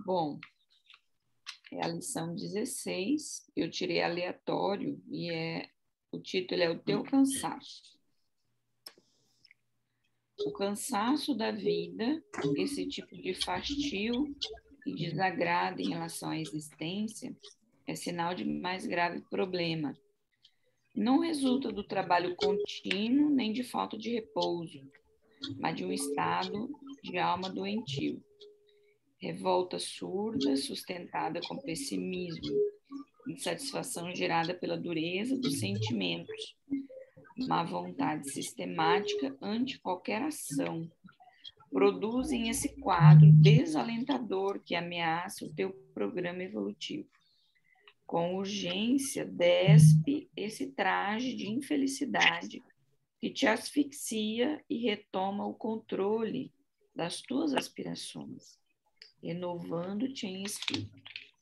Bom, é a lição 16, eu tirei aleatório e o título é O Teu Cansaço. O cansaço da vida, esse tipo de fastio e desagrado em relação à existência, é sinal de mais grave problema. Não resulta do trabalho contínuo nem de falta de repouso, mas de um estado de alma doentio. Revolta surda, sustentada com pessimismo, insatisfação gerada pela dureza dos sentimentos, má vontade sistemática ante qualquer ação, produzem esse quadro desalentador que ameaça o teu programa evolutivo. Com urgência, despe esse traje de infelicidade que te asfixia e retoma o controle das tuas aspirações, renovando-te em espírito.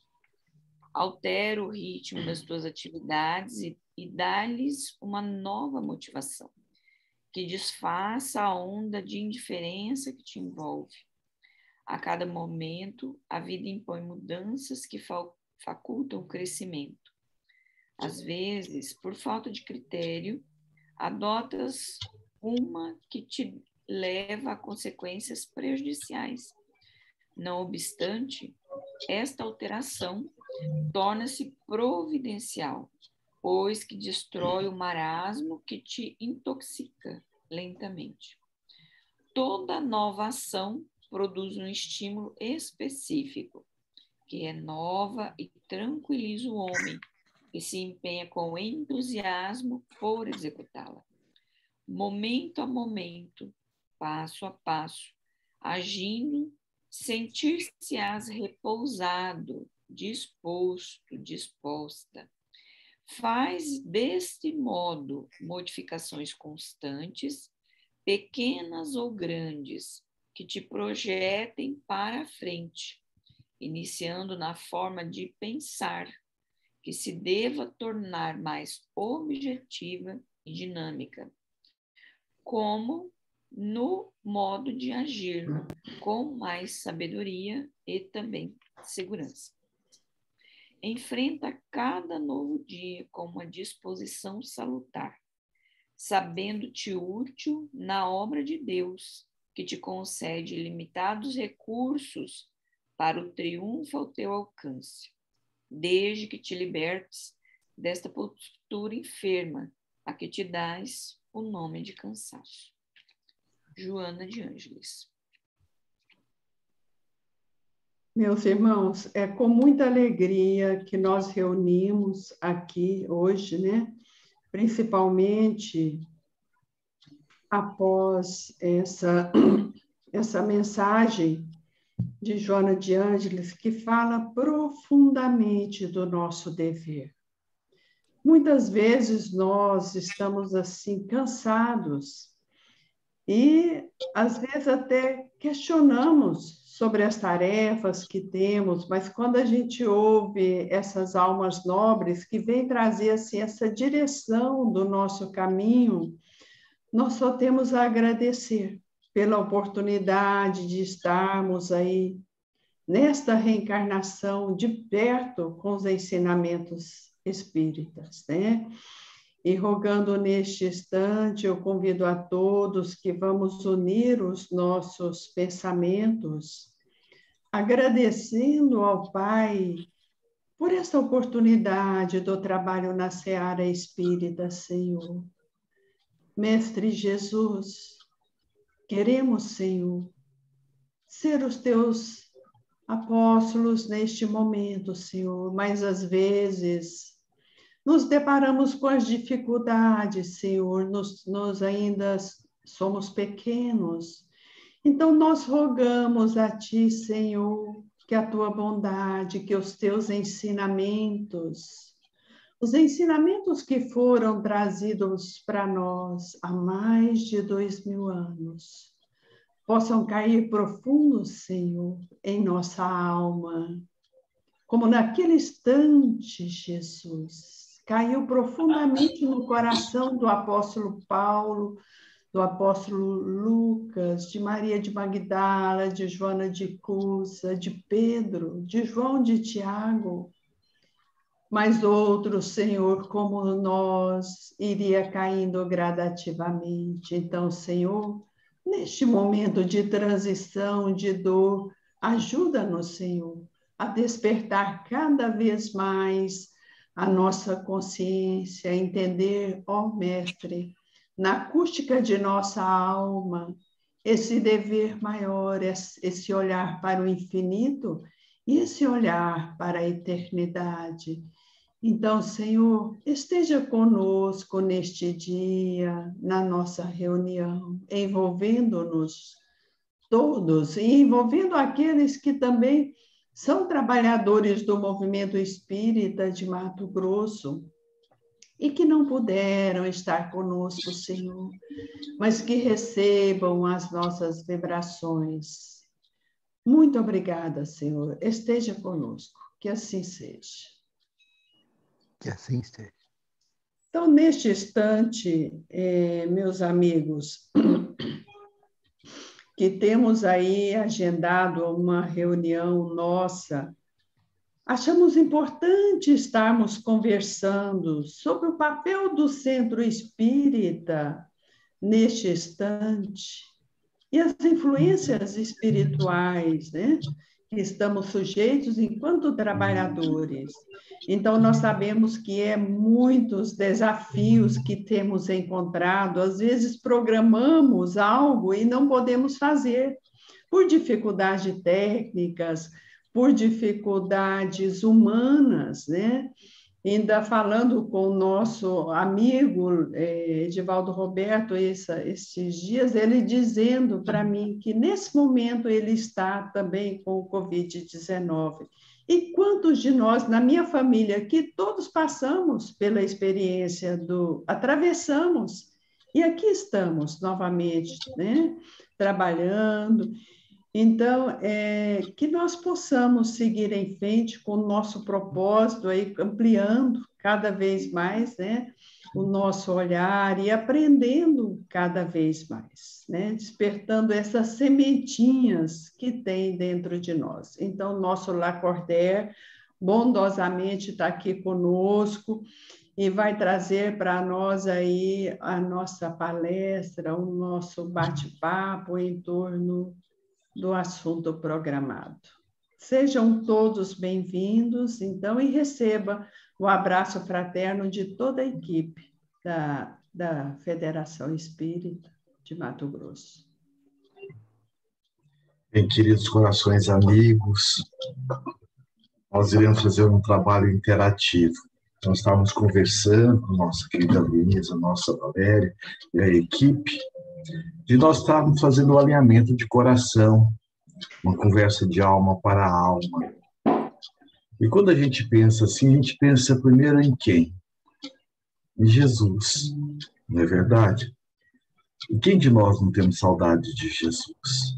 Altera o ritmo das tuas atividades e dá-lhes uma nova motivação, que desfaça a onda de indiferença que te envolve. A cada momento, a vida impõe mudanças que facultam o crescimento. Às vezes, por falta de critério, adotas uma que te leva a consequências prejudiciais. Não obstante, esta alteração torna-se providencial, pois que destrói o marasmo que te intoxica lentamente. Toda nova ação produz um estímulo específico, que renova e tranquiliza o homem, que se empenha com entusiasmo por executá-la. Momento a momento, passo a passo, agindo, sentir-se-ás repousado, disposto, disposta. Faz deste modo modificações constantes, pequenas ou grandes, que te projetem para a frente, iniciando na forma de pensar, que se deva tornar mais objetiva e dinâmica, como no modo de agir, com mais sabedoria e também segurança. Enfrenta cada novo dia com uma disposição salutar, sabendo-te útil na obra de Deus, que te concede ilimitados recursos para o triunfo ao teu alcance, desde que te libertes desta postura enferma, a que te dás o nome de cansaço. Joana de Ângeles. Meus irmãos, é com muita alegria que nós reunimos aqui hoje, né? Principalmente após essa mensagem de Joana de Ângeles, que fala profundamente do nosso dever. Muitas vezes nós estamos assim cansados e às vezes até questionamos sobre as tarefas que temos, mas quando a gente ouve essas almas nobres que vêm trazer assim essa direção do nosso caminho, nós só temos a agradecer pela oportunidade de estarmos aí nesta reencarnação de perto com os ensinamentos espíritas, né? E rogando neste instante, eu convido a todos que vamos unir os nossos pensamentos, agradecendo ao Pai por esta oportunidade do trabalho na seara espírita, Senhor. Mestre Jesus, queremos, Senhor, ser os teus apóstolos neste momento, Senhor, mas às vezes nos deparamos com as dificuldades, Senhor, nós ainda somos pequenos. Então, nós rogamos a Ti, Senhor, que a Tua bondade, que os Teus ensinamentos, os ensinamentos que foram trazidos para nós há mais de 2000 anos, possam cair profundos, Senhor, em nossa alma, como naquele instante, Jesus, caiu profundamente no coração do apóstolo Paulo, do do apóstolo Lucas, de Maria de Magdala, de Joana de Cusa, de Pedro, de João de Tiago, mas outros, Senhor, como nós, iria caindo gradativamente. Então, Senhor, neste momento de transição, de dor, ajuda-nos, Senhor, a despertar cada vez mais a nossa consciência, a entender, ó Mestre, na acústica de nossa alma, esse dever maior, esse olhar para o infinito e esse olhar para a eternidade. Então, Senhor, esteja conosco neste dia, na nossa reunião, envolvendo-nos todos e envolvendo aqueles que também são trabalhadores do movimento espírita de Mato Grosso e que não puderam estar conosco, Senhor, mas que recebam as nossas vibrações. Muito obrigada, Senhor. Esteja conosco. Que assim seja. Que assim seja. Então, neste instante, meus amigos, que temos aí agendado uma reunião nossa, achamos importante estarmos conversando sobre o papel do centro espírita neste instante e as influências espirituais, né, que estamos sujeitos enquanto trabalhadores. Então, nós sabemos que muitos desafios que temos encontrado, às vezes programamos algo e não podemos fazer, por dificuldades técnicas, por dificuldades humanas, né? Ainda falando com o nosso amigo Edivaldo Roberto esses dias, ele dizendo para mim que nesse momento ele está também com o Covid-19. E quantos de nós, na minha família, que todos passamos pela experiência atravessamos, e aqui estamos novamente, né? Trabalhando. Então, que nós possamos seguir em frente com o nosso propósito, aí, ampliando cada vez mais, né, o nosso olhar e aprendendo cada vez mais, né, despertando essas sementinhas que tem dentro de nós. Então, nosso Lacordaire bondosamente está aqui conosco e vai trazer para nós aí a nossa palestra, o nosso bate-papo em torno do assunto programado. Sejam todos bem-vindos, então, e receba o abraço fraterno de toda a equipe da Federação Espírita de Mato Grosso. Bem, queridos corações amigos, nós iremos fazer um trabalho interativo. Nós estávamos conversando com nossa querida Luísa, nossa Valéria e a equipe, e nós estávamos fazendo um alinhamento de coração, uma conversa de alma para alma. E quando a gente pensa assim, a gente pensa primeiro em quem? Em Jesus, não é verdade? E quem de nós não temos saudade de Jesus?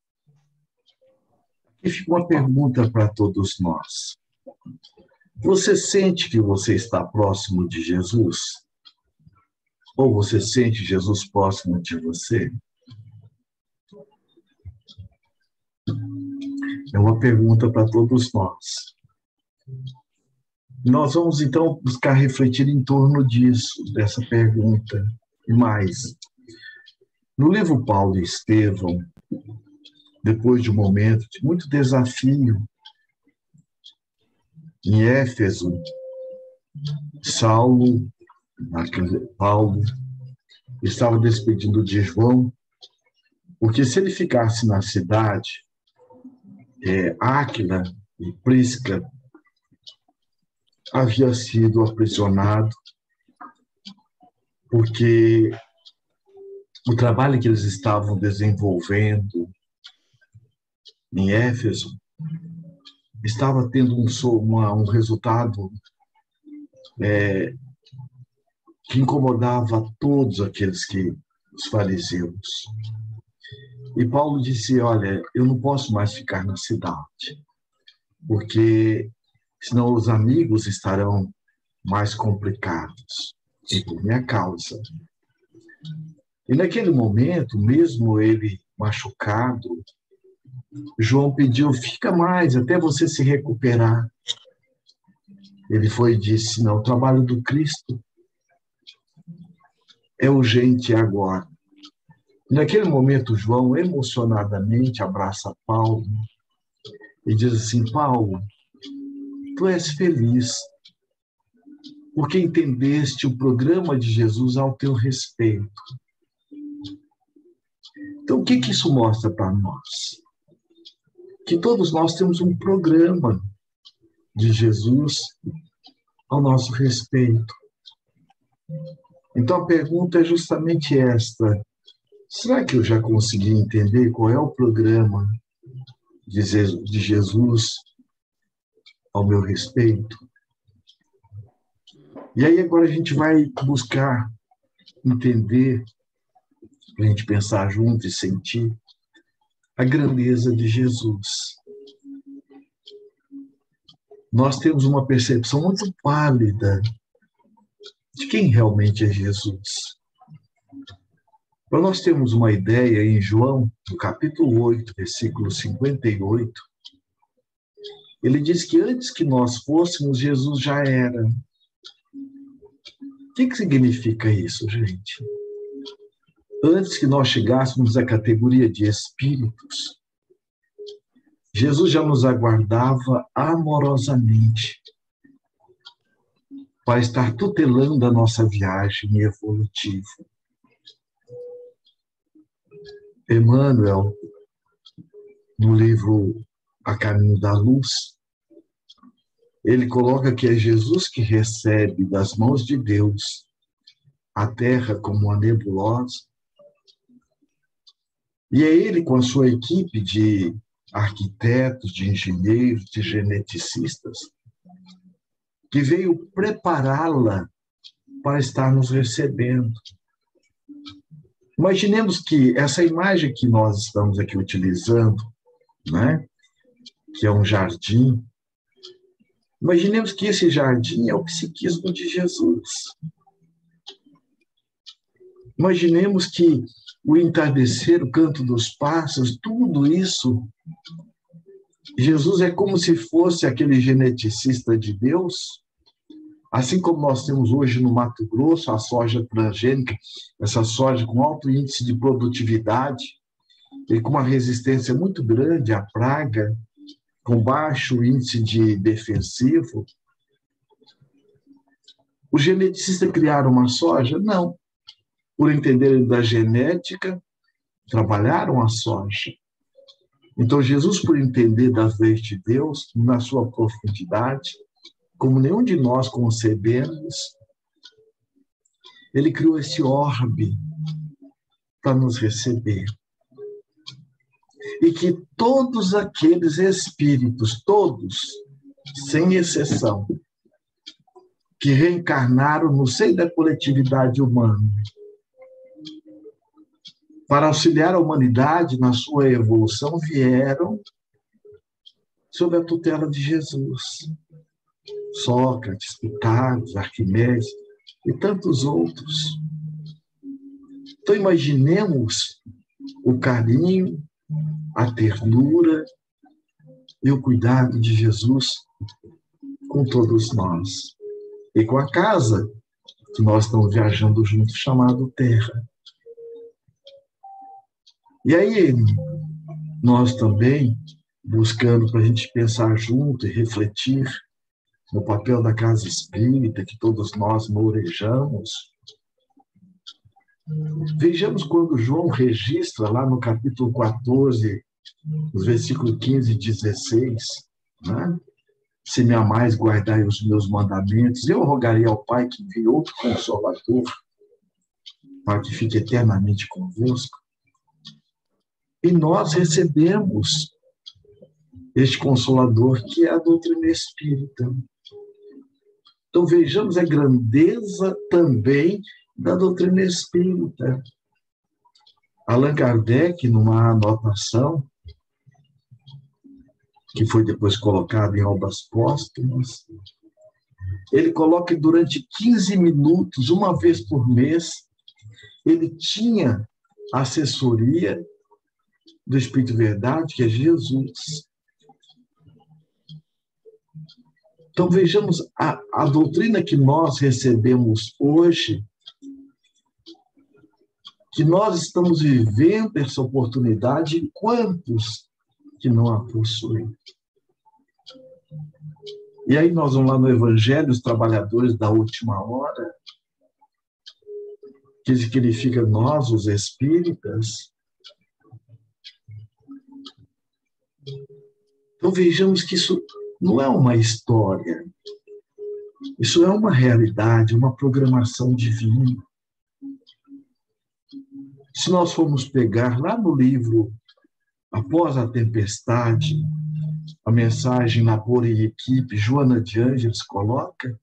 E fica uma pergunta para todos nós. Você sente que você está próximo de Jesus? Ou você sente Jesus próximo de você? É uma pergunta para todos nós. Nós vamos, então, buscar refletir em torno disso, dessa pergunta. E mais, no livro Paulo e Estevão, depois de um momento de muito desafio, em Éfeso, Paulo estava despedindo de João, porque se ele ficasse na cidade, Áquila e Prisca havia sido aprisionado, porque o trabalho que eles estavam desenvolvendo em Éfeso estava tendo um resultado que incomodava todos aqueles os fariseus. E Paulo disse, olha, eu não posso mais ficar na cidade, porque senão os amigos estarão mais complicados, e por minha causa. E naquele momento, mesmo ele machucado, João pediu, fica mais, até você se recuperar. Ele foi e disse, não, o trabalho do Cristo é urgente agora. E naquele momento, João emocionadamente abraça Paulo e diz assim, Paulo, tu és feliz porque entendeste o programa de Jesus ao teu respeito. Então, o que isso mostra para nós? Que todos nós temos um programa de Jesus ao nosso respeito. Então, a pergunta é justamente esta. Será que eu já consegui entender qual é o programa de Jesus ao meu respeito? E aí, agora a gente vai buscar entender, para a gente pensar junto e sentir, a grandeza de Jesus. Nós temos uma percepção muito pálida de quem realmente é Jesus. Para nós termos uma ideia, em João, no capítulo 8, versículo 58, ele diz que antes que nós fôssemos, Jesus já era. O que significa isso, gente? Antes que nós chegássemos à categoria de espíritos, Jesus já nos aguardava amorosamente para estar tutelando a nossa viagem evolutiva. Emmanuel, no livro A Caminho da Luz, ele coloca que é Jesus que recebe das mãos de Deus a Terra como uma nebulosa, e é ele com a sua equipe de arquitetos, de engenheiros, de geneticistas, que veio prepará-la para estar nos recebendo. Imaginemos que essa imagem que nós estamos aqui utilizando, né, que é um jardim, imaginemos que esse jardim é o psiquismo de Jesus. Imaginemos que o entardecer, o canto dos pássaros, tudo isso, Jesus é como se fosse aquele geneticista de Deus, assim como nós temos hoje no Mato Grosso a soja transgênica, essa soja com alto índice de produtividade e com uma resistência muito grande à praga, com baixo índice de defensivo. Os geneticistas criaram uma soja? Não. Por entenderem da genética, trabalharam a soja. Então, Jesus, por entender das leis de Deus, na sua profundidade, como nenhum de nós concebemos, ele criou esse orbe para nos receber. E que todos aqueles espíritos, todos, sem exceção, que reencarnaram no seio da coletividade humana, para auxiliar a humanidade na sua evolução, vieram sob a tutela de Jesus. Sócrates, Pitágoras, Arquimedes e tantos outros. Então, imaginemos o carinho, a ternura e o cuidado de Jesus com todos nós. E com a casa que nós estamos viajando juntos, chamado Terra. E aí, nós também, buscando para a gente pensar junto e refletir no papel da casa espírita, que todos nós mourejamos, vejamos quando João registra lá no capítulo 14, nos versículos 15 e 16, né? Se me amais, guardai os meus mandamentos, eu rogarei ao Pai que envie outro Consolador, para que fique eternamente convosco. E nós recebemos este Consolador, que é a doutrina espírita. Então, vejamos a grandeza também da doutrina espírita. Allan Kardec, numa anotação, que foi depois colocada em obras póstumas, ele coloca que durante 15 minutos, uma vez por mês, ele tinha a assessoria do Espírito Verdade, que é Jesus. Então, vejamos a doutrina que nós recebemos hoje, que nós estamos vivendo essa oportunidade, e quantos que não a possuem. E aí nós vamos lá no Evangelho, os trabalhadores da última hora, que significa nós, os espíritas. Então vejamos que isso não é uma história, isso é uma realidade, uma programação divina. Se nós formos pegar lá no livro Após a Tempestade, a mensagem Labor e Equipe, Joana de Ângeles coloca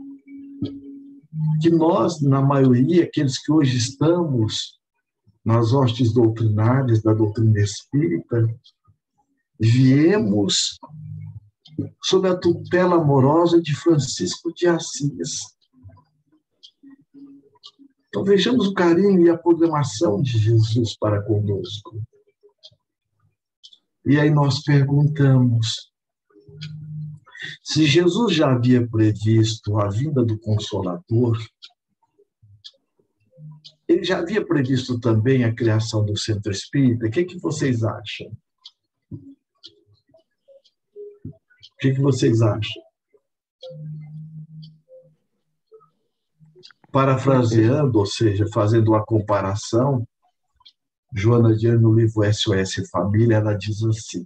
que nós, na maioria, aqueles que hoje estamos nas hostes doutrinárias da doutrina espírita, viemos sob a tutela amorosa de Francisco de Assis. Então vejamos o carinho e a programação de Jesus para conosco. E aí nós perguntamos, se Jesus já havia previsto a vinda do Consolador, ele já havia previsto também a criação do Centro Espírita? O que vocês acham? O que vocês acham? Parafraseando, ou seja, fazendo uma comparação, Joana de Ângeles, no livro SOS Família, ela diz assim: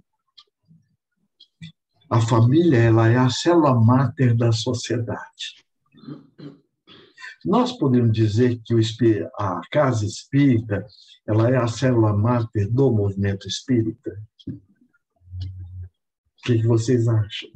a família, ela é a célula máter da sociedade. Nós podemos dizer que a casa espírita, ela é a célula máter do movimento espírita? O que vocês acham?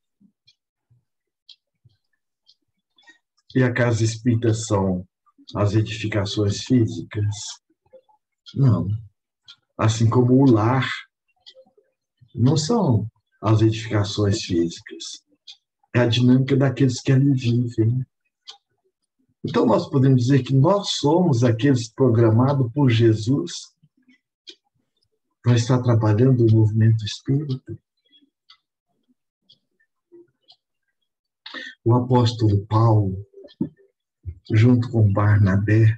E a casa espírita são as edificações físicas? Não. Assim como o lar não são as edificações físicas. É a dinâmica daqueles que ali vivem. Então, nós podemos dizer que nós somos aqueles programados por Jesus para estar trabalhando no movimento espírita. O apóstolo Paulo, junto com Barnabé,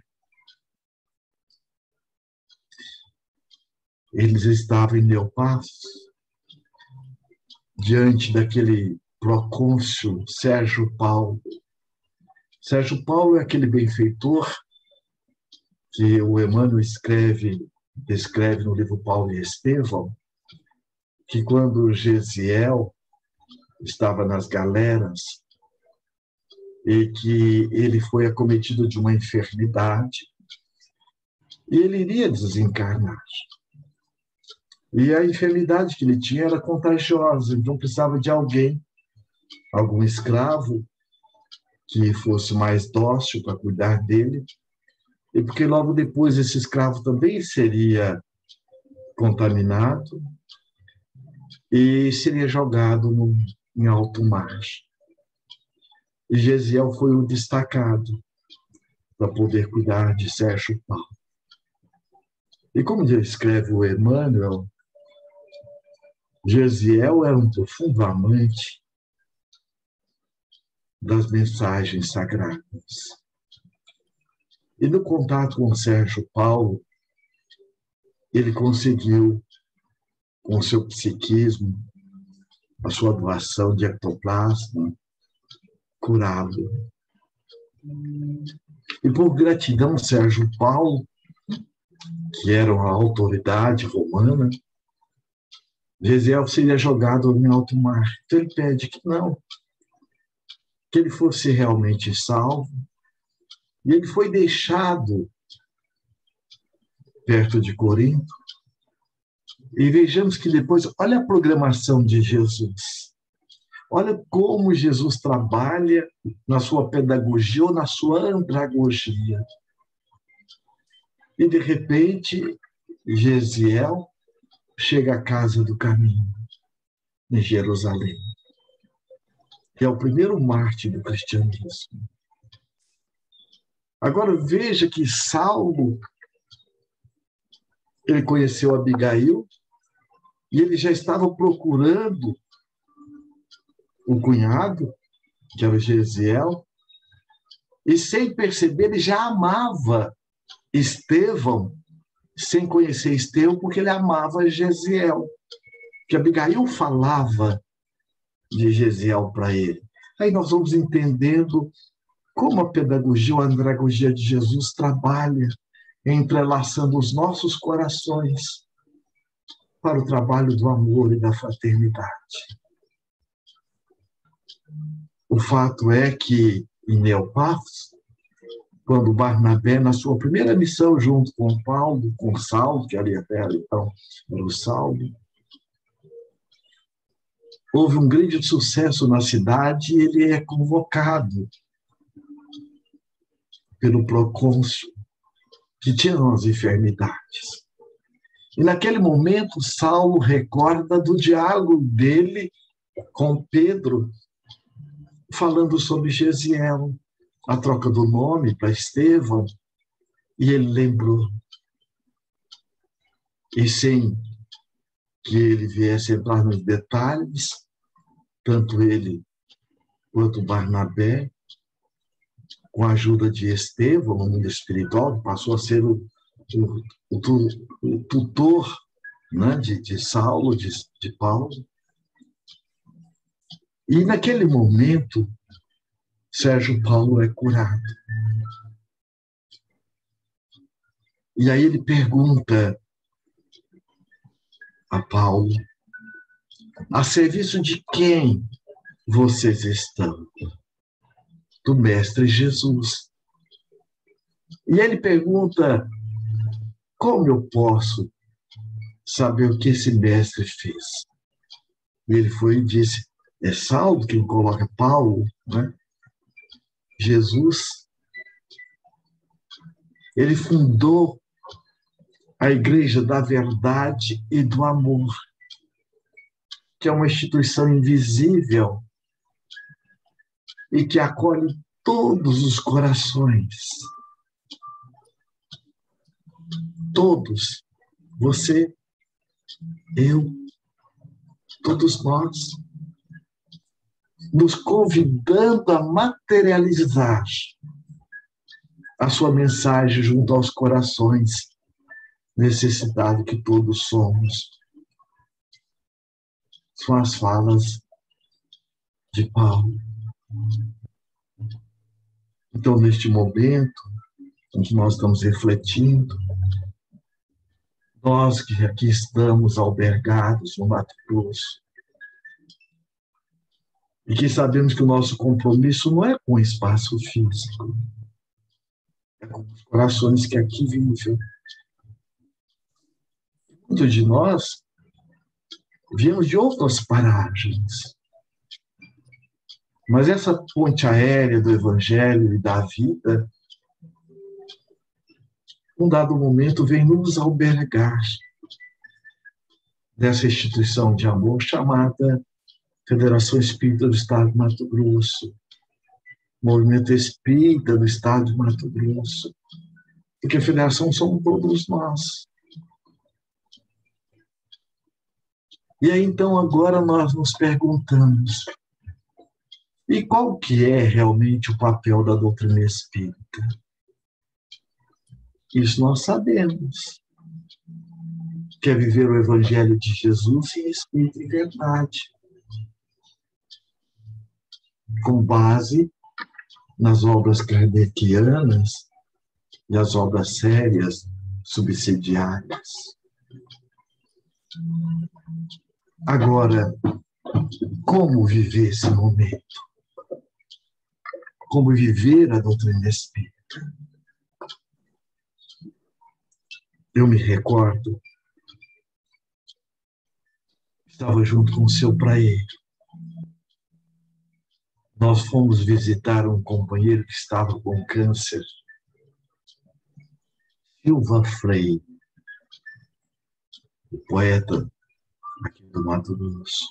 eles estavam em Neopafos, diante daquele procônsul Sérgio Paulo. Sérgio Paulo é aquele benfeitor que o Emmanuel descreve no livro Paulo e Estevão, que quando Gesiel estava nas galeras e que ele foi acometido de uma enfermidade, e ele iria desencarnar. E a enfermidade que ele tinha era contagiosa, então precisava de algum escravo que fosse mais dócil para cuidar dele, e porque logo depois esse escravo também seria contaminado e seria jogado em alto mar. E Gesiel foi o destacado para poder cuidar de Sérgio Paulo. E como escreve o Emmanuel, Gesiel era um profundo amante das mensagens sagradas. E no contato com Sérgio Paulo, ele conseguiu, com o seu psiquismo, a sua doação de ectoplasma, curá-lo. E por gratidão, Sérgio Paulo, que era uma autoridade romana, Gesiel seria jogado em alto mar. Então ele pede que não, que ele fosse realmente salvo. E ele foi deixado perto de Corinto. E vejamos que depois, olha a programação de Jesus. Olha como Jesus trabalha na sua pedagogia ou na sua andragogia. E de repente, Gesiel chega à Casa do Caminho, em Jerusalém, que é o primeiro mártir do cristianismo. Agora veja que Saulo, ele conheceu Abigail e ele já estava procurando o cunhado, que era o Gesiel, e sem perceber ele já amava Estevão, sem conhecer Estevão, porque ele amava Gesiel, que Abigail falava de Gesiel para ele. Aí nós vamos entendendo como a pedagogia, a andragogia de Jesus trabalha, entrelaçando os nossos corações para o trabalho do amor e da fraternidade. O fato é que, em Neopafos, quando Barnabé, na sua primeira missão junto com Paulo, com Saulo, que ali até então era o Saulo, houve um grande sucesso na cidade e ele é convocado pelo procônsul, que tinha umas enfermidades. E naquele momento, Saulo recorda do diálogo dele com Pedro, falando sobre Gesiel, a troca do nome para Estevão, e ele lembrou. E sem que ele viesse entrar nos detalhes, tanto ele quanto Barnabé, com a ajuda de Estevão, no mundo espiritual, passou a ser o tutor, né, de Saulo, de Paulo. E naquele momento, Sérgio Paulo é curado. E aí ele pergunta a Paulo: a serviço de quem vocês estão? Do Mestre Jesus. E ele pergunta: como eu posso saber o que esse mestre fez? E ele foi e disse: é Saulo quem coloca Paulo, né? Jesus, ele fundou a Igreja da Verdade e do Amor, que é uma instituição invisível e que acolhe todos os corações. Todos. Você, eu, todos nós. Nos convidando a materializar a sua mensagem junto aos corações necessitados que todos somos. São as falas de Paulo. Então, neste momento em que nós estamos refletindo, nós que aqui estamos albergados no Mato Grosso, e que sabemos que o nosso compromisso não é com o espaço físico, é com os corações que aqui vivem. Muitos de nós viemos de outras paragens, mas essa ponte aérea do Evangelho e da vida, num dado momento, vem nos albergar dessa instituição de amor chamada Federação Espírita do Estado de Mato Grosso, Movimento Espírita do Estado de Mato Grosso, porque a federação somos todos nós. E aí, então, agora nós nos perguntamos, e qual que é realmente o papel da doutrina espírita? Isso nós sabemos, que é viver o Evangelho de Jesus em espírito e verdade, com base nas obras kardecianas e as obras sérias subsidiárias. Agora, como viver esse momento? Como viver a doutrina espírita? Eu me recordo, estava junto com o seu praeiro. Nós fomos visitar um companheiro que estava com câncer, Silva Freire, o poeta aqui do Mato Grosso.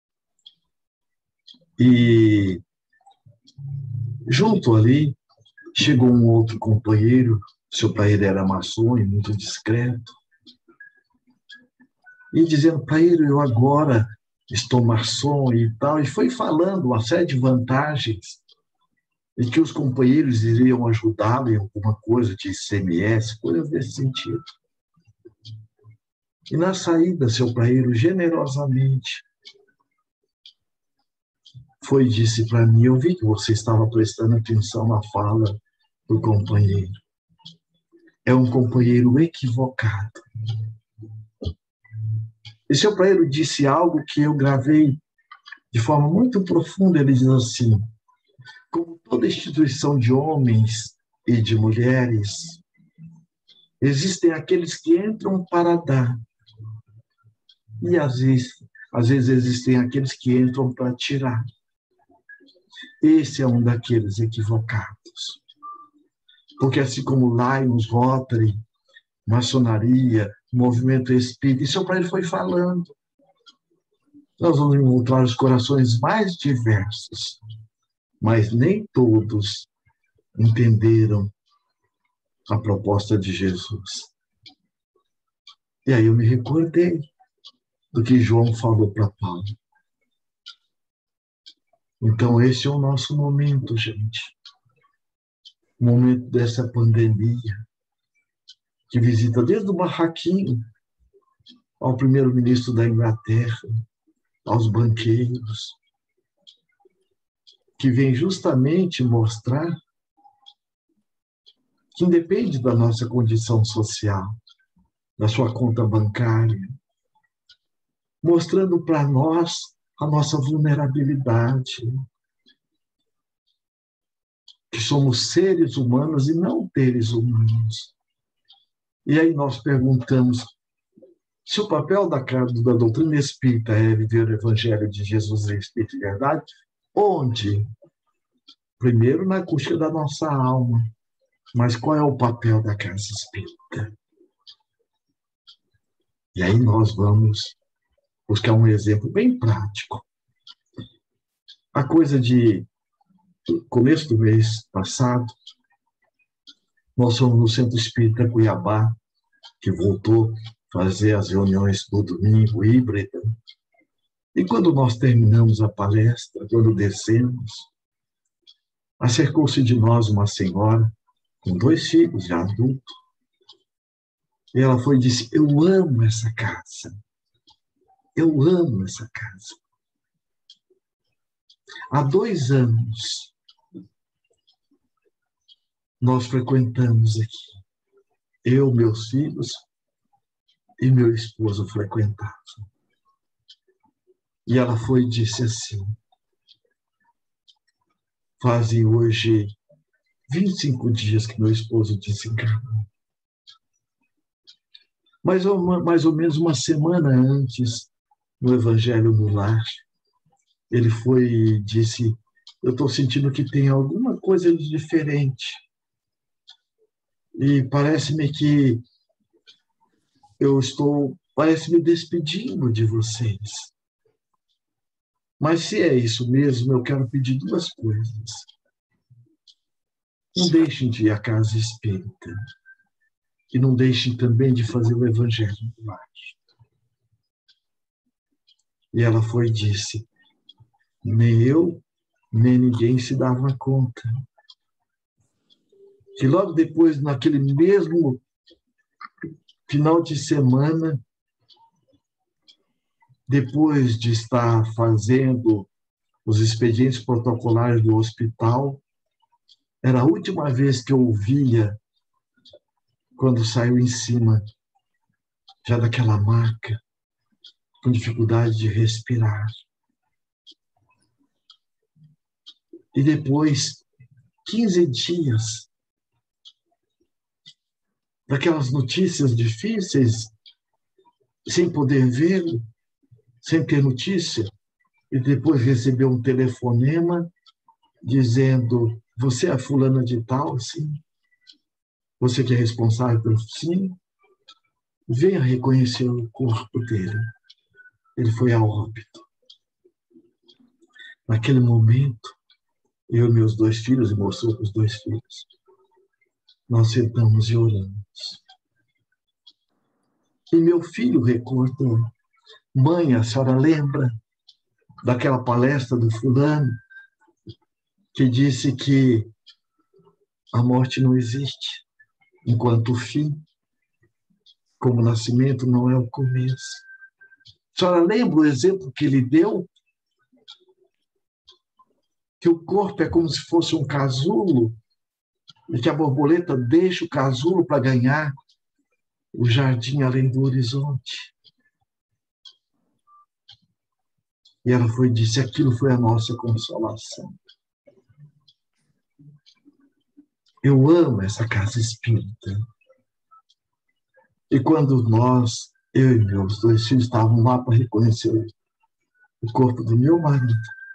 E junto ali chegou um outro companheiro, seu pai era maçom e muito discreto, e dizendo, Paeiro, eu agora estou maçom e tal, e foi falando uma série de vantagens e que os companheiros iriam ajudá-lo em alguma coisa de ICMS, coisas desse sentido. E na saída, seu Paeiro, generosamente, foi e disse para mim, eu vi que você estava prestando atenção na fala do companheiro. É um companheiro equivocado. E seu Paeiro disse algo que eu gravei de forma muito profunda. Ele diz assim, como toda instituição de homens e de mulheres, existem aqueles que entram para dar. E às vezes existem aqueles que entram para tirar. Esse é um daqueles equivocados. Porque assim como Lions, Rotary, maçonaria, movimento espírita, isso para ele foi falando. Nós vamos encontrar os corações mais diversos, mas nem todos entenderam a proposta de Jesus. E aí eu me recordei do que João falou para Paulo. Então esse é o nosso momento, gente. O momento dessa pandemia, que visita desde o barraquinho ao primeiro-ministro da Inglaterra, aos banqueiros, que vem justamente mostrar que independe da nossa condição social, da sua conta bancária, mostrando para nós a nossa vulnerabilidade, que somos seres humanos e não seres humanos. E aí nós perguntamos, se o papel da doutrina espírita é viver o Evangelho de Jesus em Espírito e Verdade, onde? Primeiro na acústica da nossa alma. Mas qual é o papel da casa espírita? E aí nós vamos buscar um exemplo bem prático. A coisa de começo do mês passado, nós fomos no Centro Espírita Cuiabá, que voltou a fazer as reuniões do domingo híbrida. E quando nós terminamos a palestra, quando descemos, acercou-se de nós uma senhora com 2 filhos já adultos. E ela foi e disse, eu amo essa casa. Eu amo essa casa. Há 2 anos, nós frequentamos aqui. Eu, meus filhos e meu esposo frequentavam. E ela foi e disse assim, fazem hoje 25 dias que meu esposo desencarnou. Mais ou menos uma semana antes, no Evangelho no Lar, ele foi e disse, eu estou sentindo que tem alguma coisa de diferente. E parece-me que eu estou, parece-me despedindo de vocês. Mas se é isso mesmo, eu quero pedir 2 coisas. Não deixem de ir à casa espírita. E não deixem também de fazer o Evangelho no Lar. E ela foi e disse, nem eu, nem ninguém se dava conta. Que logo depois, naquele mesmo final de semana, depois de estar fazendo os expedientes protocolares do hospital, era a última vez que eu ouvia quando saiu em cima, já daquela maca, com dificuldade de respirar. E depois, 15 dias, daquelas notícias difíceis, sem poder vê-lo, sem ter notícia, e depois recebeu um telefonema dizendo, você é a fulana de tal? Sim. Você que é responsável pelo sim? Venha reconhecer o corpo dele. Ele foi a óbito. Naquele momento, eu e meus 2 filhos, e mostrou para os 2 filhos, nós sentamos e oramos. E meu filho recordou: mãe, a senhora lembra daquela palestra do fulano que disse que a morte não existe, enquanto o fim, como o nascimento, não é o começo. A senhora lembra o exemplo que ele deu? Que o corpo é como se fosse um casulo, e que a borboleta deixa o casulo para ganhar o jardim além do horizonte. E ela disse, aquilo foi a nossa consolação. Eu amo essa casa espírita. E quando eu e meus 2 filhos estavam lá para reconhecer o corpo do meu marido,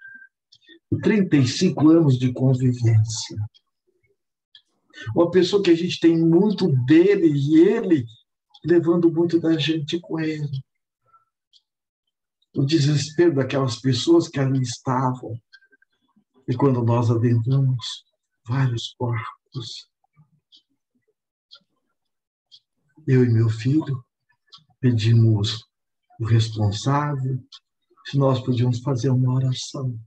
35 anos de convivência, uma pessoa que a gente tem muito dele e ele levando muito da gente com ele. O desespero daquelas pessoas que ali estavam. E quando nós adentramos vários corpos, eu e meu filho pedimos o responsável se nós podíamos fazer uma oração.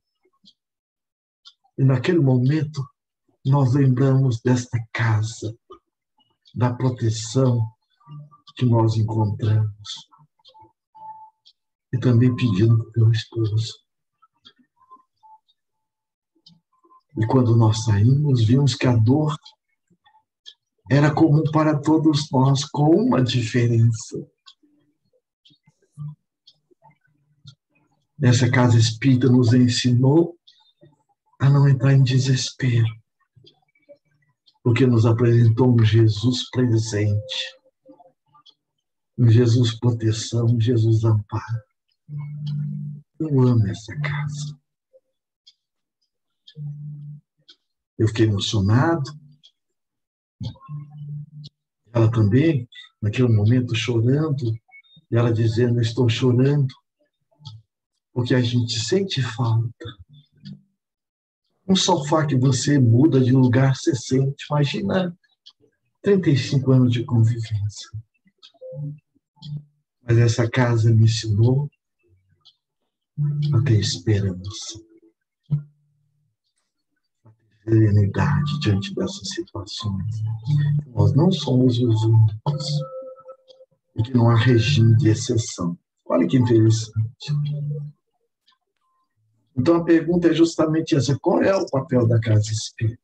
E naquele momento, nós lembramos desta casa, da proteção que nós encontramos. E também pedindo para o meu esposo. E quando nós saímos, vimos que a dor era comum para todos nós, com uma diferença. Essa casa espírita nos ensinou a não entrar em desespero, porque nos apresentou um Jesus presente, um Jesus proteção, um Jesus amparo. Eu amo essa casa. Eu fiquei emocionado. Ela também, naquele momento, chorando, e ela dizendo, estou chorando, porque a gente sente falta. Um sofá que você muda de lugar, você sente. Imagina 35 anos de convivência. Mas essa casa me ensinou a ter esperança, a ter serenidade diante dessas situações. Nós não somos os únicos e que não há regime de exceção. Olha que interessante. Então a pergunta é justamente essa: qual é o papel da casa espírita?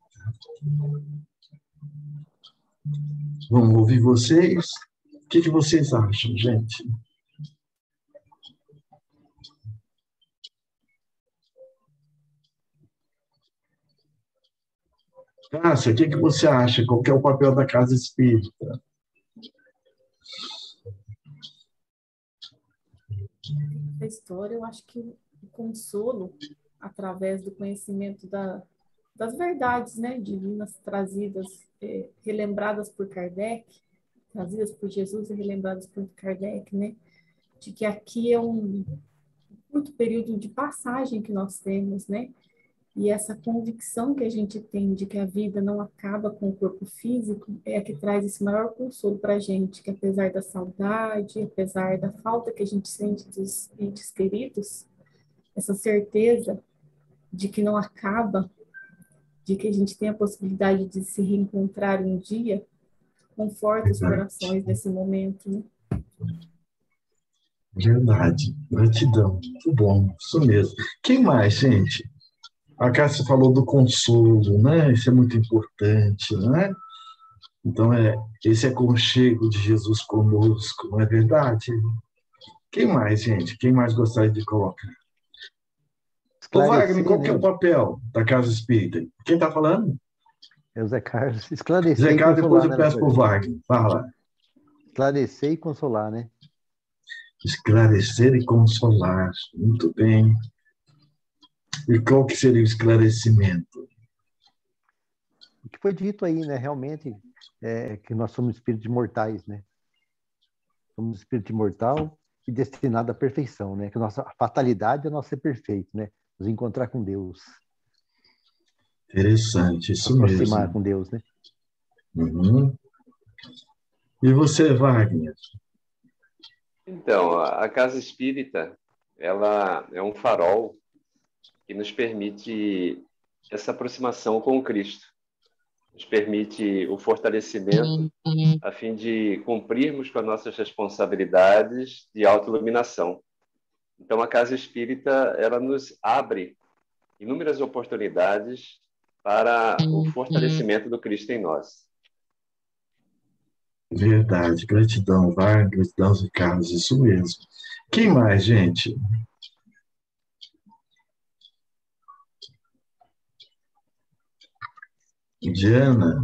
Vamos ouvir vocês? O que vocês acham, gente? Cássia, o que você acha? Qual que é o papel da casa espírita? A história, eu acho que o consolo, através do conhecimento das verdades, né, divinas trazidas, relembradas por Kardec, trazidas por Jesus e relembradas por Kardec, né, de que aqui é um muito período de passagem que nós temos, né, e essa convicção que a gente tem de que a vida não acaba com o corpo físico é a que traz esse maior consolo para a gente, que apesar da saudade, apesar da falta que a gente sente dos entes queridos, essa certeza de que não acaba, de que a gente tem a possibilidade de se reencontrar um dia, conforta os corações nesse momento, né? Verdade, gratidão, muito bom, isso mesmo. Quem mais, gente? A Cássia falou do consolo, né? Isso é muito importante, né? Então, esse aconchego de Jesus conosco, não é verdade? Quem mais, gente? Quem mais gostaria de colocar? Ô, Wagner, qual que é o papel da casa espírita? Quem está falando? É o Zé Carlos. Esclarecer Zé Carlos, e consolar, depois eu peço para o Wagner. Fala. Esclarecer e consolar, né? Esclarecer e consolar. Muito bem. E qual que seria o esclarecimento? O que foi dito aí, né? Realmente, que nós somos espíritos mortais, né? Somos espírito imortal e destinado à perfeição, né? Que a nossa fatalidade é nós ser perfeito, né? Nos encontrar com Deus. Interessante, isso aproximar mesmo. com Deus, né? Uhum. E você, Wagner? Então, a casa espírita, ela é um farol que nos permite essa aproximação com o Cristo. Nos permite o fortalecimento a fim de cumprirmos com as nossas responsabilidades de autoiluminação. Então, a casa espírita, ela nos abre inúmeras oportunidades para o fortalecimento do Cristo em nós. Verdade. Gratidão, Wagner. Gratidão, Ricardo. Isso mesmo. Quem mais, gente? Diana?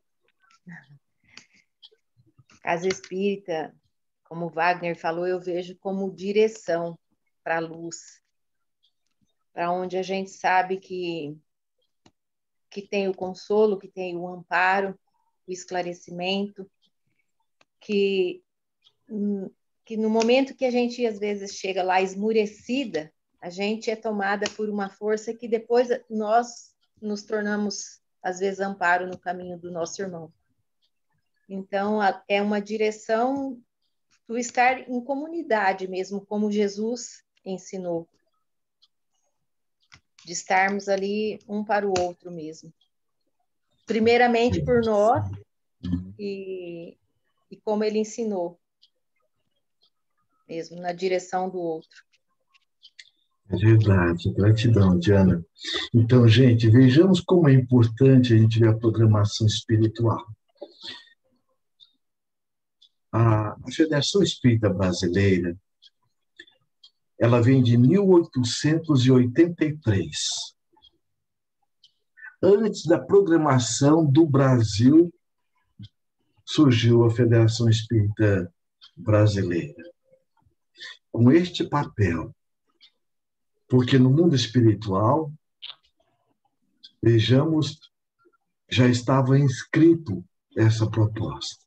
Casa espírita, como Wagner falou, eu vejo como direção para a luz, para onde a gente sabe que tem o consolo, que tem o amparo, o esclarecimento, que no momento que a gente às vezes chega lá esmurecida, a gente é tomada por uma força que depois nós nos tornamos, às vezes, amparo no caminho do nosso irmão. Então, é uma direção do estar em comunidade mesmo, como Jesus ensinou, de estarmos ali um para o outro mesmo. Primeiramente por nós e como ele ensinou, mesmo na direção do outro. É verdade, gratidão, Diana. Então, gente, vejamos como é importante a gente ver a programação espiritual. A Federação Espírita Brasileira, ela vem de 1883. Antes da programação do Brasil, surgiu a Federação Espírita Brasileira. Com este papel, porque no mundo espiritual, vejamos, já estava inscrito essa proposta,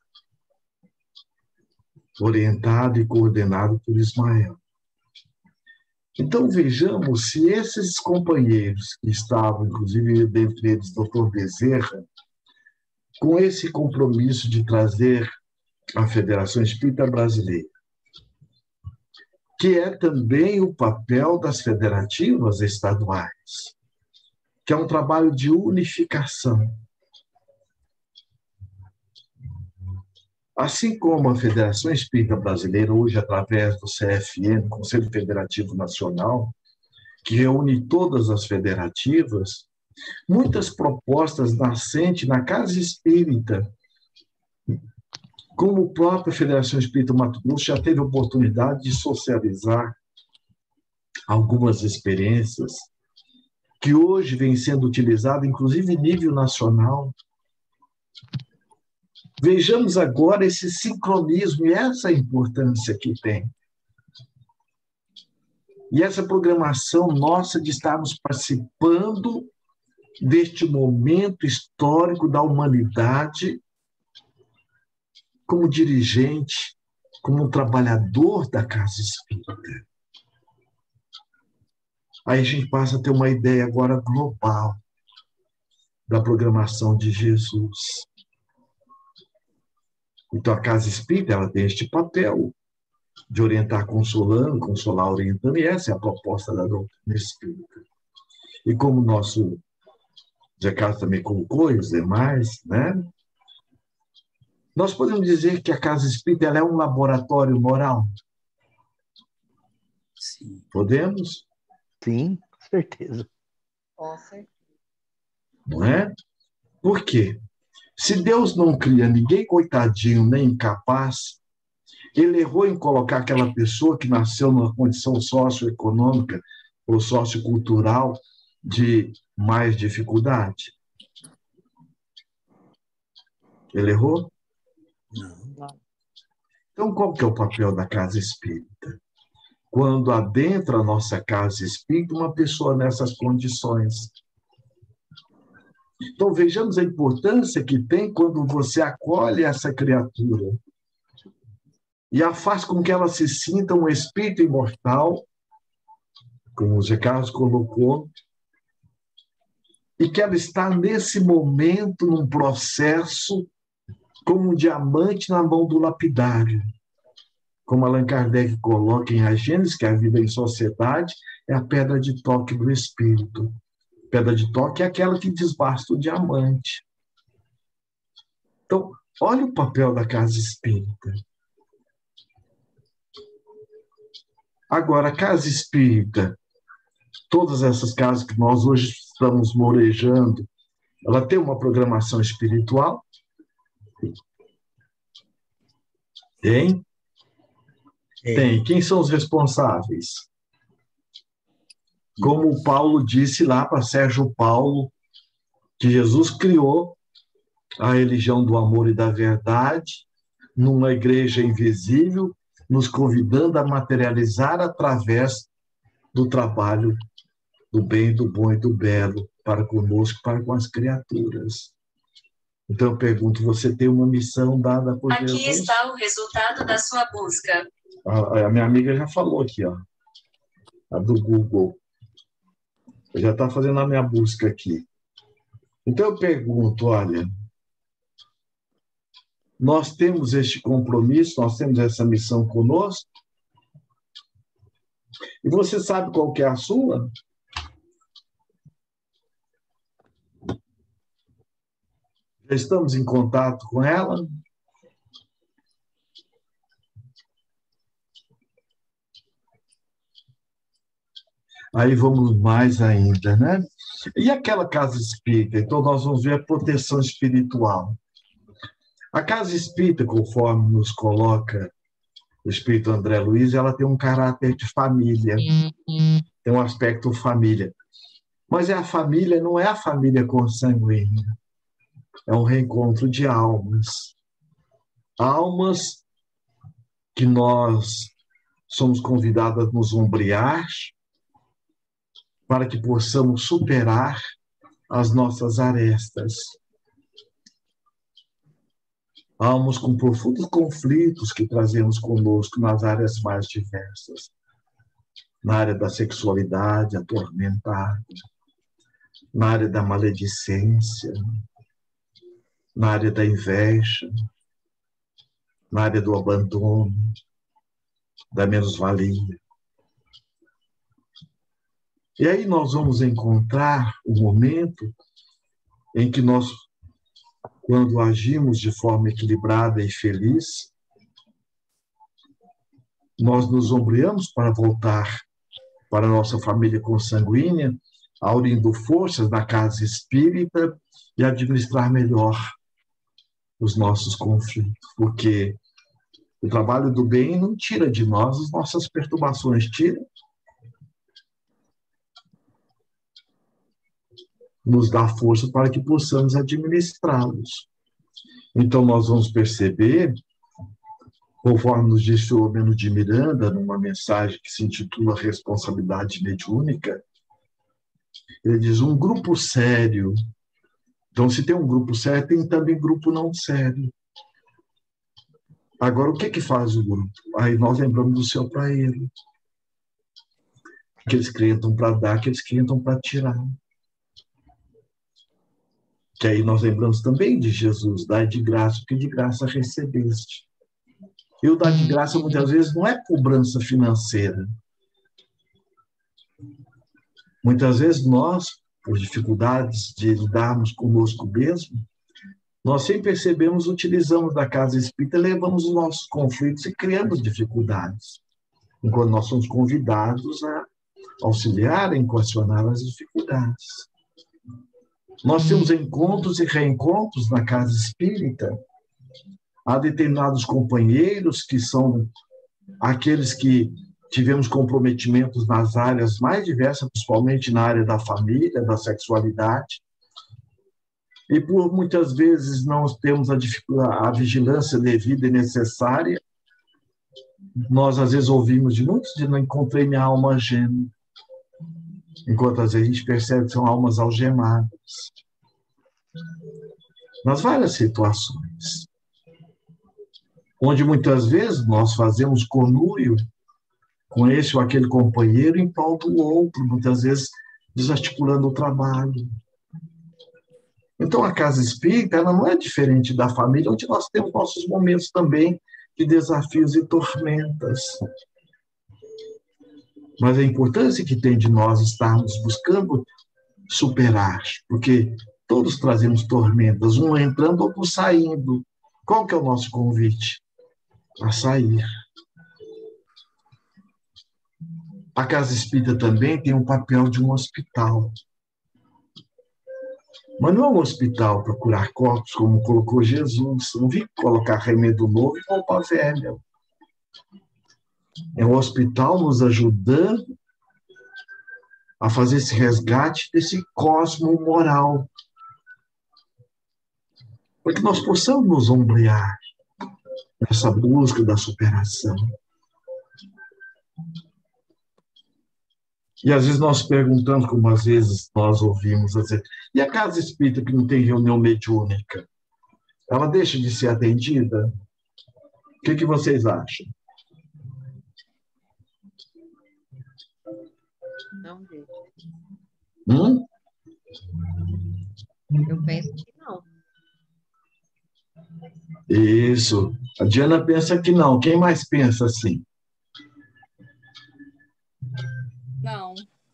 orientado e coordenado por Ismael. Então, vejamos se esses companheiros que estavam, inclusive, dentre eles, Dr. Bezerra, com esse compromisso de trazer a Federação Espírita Brasileira, que é também o papel das federativas estaduais, que é um trabalho de unificação. Assim como a Federação Espírita Brasileira, hoje, através do CFN, Conselho Federativo Nacional, que reúne todas as federativas, muitas propostas nascentes na Casa Espírita, como a própria Federação Espírita Mato Grosso já teve a oportunidade de socializar algumas experiências que hoje vêm sendo utilizadas, inclusive em nível nacional. Vejamos agora esse sincronismo e essa importância que tem. E essa programação nossa de estarmos participando deste momento histórico da humanidade como dirigente, como trabalhador da Casa Espírita. Aí a gente passa a ter uma ideia agora global da programação de Jesus. Então, a Casa Espírita, ela tem este papel de orientar consolando, consolar orientando, e essa é a proposta da doutrina espírita. E como o nosso Zé Carlos também colocou, e os demais, né? Nós podemos dizer que a Casa Espírita ela é um laboratório moral? Sim. Podemos? Sim, com certeza. Com certeza. Não é? Por quê? Se Deus não cria ninguém coitadinho nem incapaz, ele errou em colocar aquela pessoa que nasceu numa condição socioeconômica ou sociocultural de mais dificuldade. Ele errou? Não. Então, qual que é o papel da Casa Espírita? Quando adentra a nossa Casa Espírita uma pessoa nessas condições. Então, vejamos a importância que tem quando você acolhe essa criatura e a faz com que ela se sinta um espírito imortal, como o Zé Carlos colocou, e que ela está nesse momento num processo como um diamante na mão do lapidário. Como Allan Kardec coloca em A Gênese, que é a vida em sociedade, é a pedra de toque do espírito. Pedra de toque é aquela que desbasta o diamante. Então, olha o papel da casa espírita. Agora, a casa espírita, todas essas casas que nós hoje estamos morejando, ela tem uma programação espiritual? Tem? Tem. Quem são os responsáveis? Como o Paulo disse lá para Sérgio Paulo, que Jesus criou a religião do amor e da verdade numa igreja invisível, nos convidando a materializar através do trabalho do bem, do bom e do belo para conosco, para com as criaturas. Então eu pergunto, você tem uma missão dada por Jesus? Aqui está o resultado da sua busca. A minha amiga já falou aqui, ó, a do Google. Já está fazendo a minha busca aqui. Então eu pergunto, olha, nós temos este compromisso, nós temos essa missão conosco, e você sabe qual que é a sua? Já estamos em contato com ela? Aí vamos mais ainda, né? E aquela casa espírita? Então nós vamos ver a proteção espiritual. A casa espírita, conforme nos coloca o espírito André Luiz, ela tem um caráter de família, tem um aspecto família. Mas a família não é a família consanguínea, é um reencontro de almas. Almas que nós somos convidados a nos ombrear para que possamos superar as nossas arestas. Almas com profundos conflitos que trazemos conosco nas áreas mais diversas. Na área da sexualidade atormentada, na área da maledicência, na área da inveja, na área do abandono, da menos-valia. E aí nós vamos encontrar o momento em que nós, quando agimos de forma equilibrada e feliz, nós nos ombreamos para voltar para a nossa família consanguínea, aurindo forças da casa espírita e administrar melhor os nossos conflitos, porque o trabalho do bem não tira de nós as nossas perturbações, tira, nos dá força para que possamos administrá-los. Então nós vamos perceber, conforme nos disse o Obeno de Miranda, numa mensagem que se intitula Responsabilidade Mediúnica, ele diz, um grupo sério. Então, se tem um grupo sério, tem também grupo não sério. Agora, o que faz o grupo? Aí nós lembramos do seu praeiro. Aqueles que entram para dar, aqueles que entram para tirar. Que aí nós lembramos também de Jesus, dai de graça, porque de graça recebeste. E o dar de graça, muitas vezes, não é cobrança financeira. Muitas vezes nós, por dificuldades de lidarmos conosco mesmo, nós, sem percebermos, utilizamos da casa espírita, levamos os nossos conflitos e criamos dificuldades, enquanto nós somos convidados a auxiliar, a equacionar as dificuldades. Nós temos encontros e reencontros na casa espírita. Há determinados companheiros que são aqueles que tivemos comprometimentos nas áreas mais diversas, principalmente na área da família, da sexualidade. E por muitas vezes não temos a vigilância devida e necessária, nós às vezes ouvimos de muitos de não encontrei minha alma gêmea. Enquanto às vezes a gente percebe que são almas algemadas. Nas várias situações. Onde muitas vezes nós fazemos conluio com esse ou aquele companheiro em prol do outro, muitas vezes desarticulando o trabalho. Então, a casa espírita, ela não é diferente da família, onde nós temos nossos momentos também de desafios e tormentas. Mas a importância que tem de nós estarmos buscando superar, porque todos trazemos tormentas, um entrando, outro saindo. Qual que é o nosso convite? A sair. A casa espírita também tem um papel de um hospital. Mas não é um hospital para curar corpos, como colocou Jesus. Não vim colocar remédio novo e roupa velha. É um hospital nos ajudando a fazer esse resgate desse cosmo moral. Para que nós possamos nos ombrear nessa busca da superação. E às vezes nós perguntamos, como às vezes nós ouvimos, dizer, e a casa espírita que não tem reunião mediúnica? Ela deixa de ser atendida? O que vocês acham? Não deixa. Hum? Eu penso que não. Isso. A Diana pensa que não. Quem mais pensa assim? Não.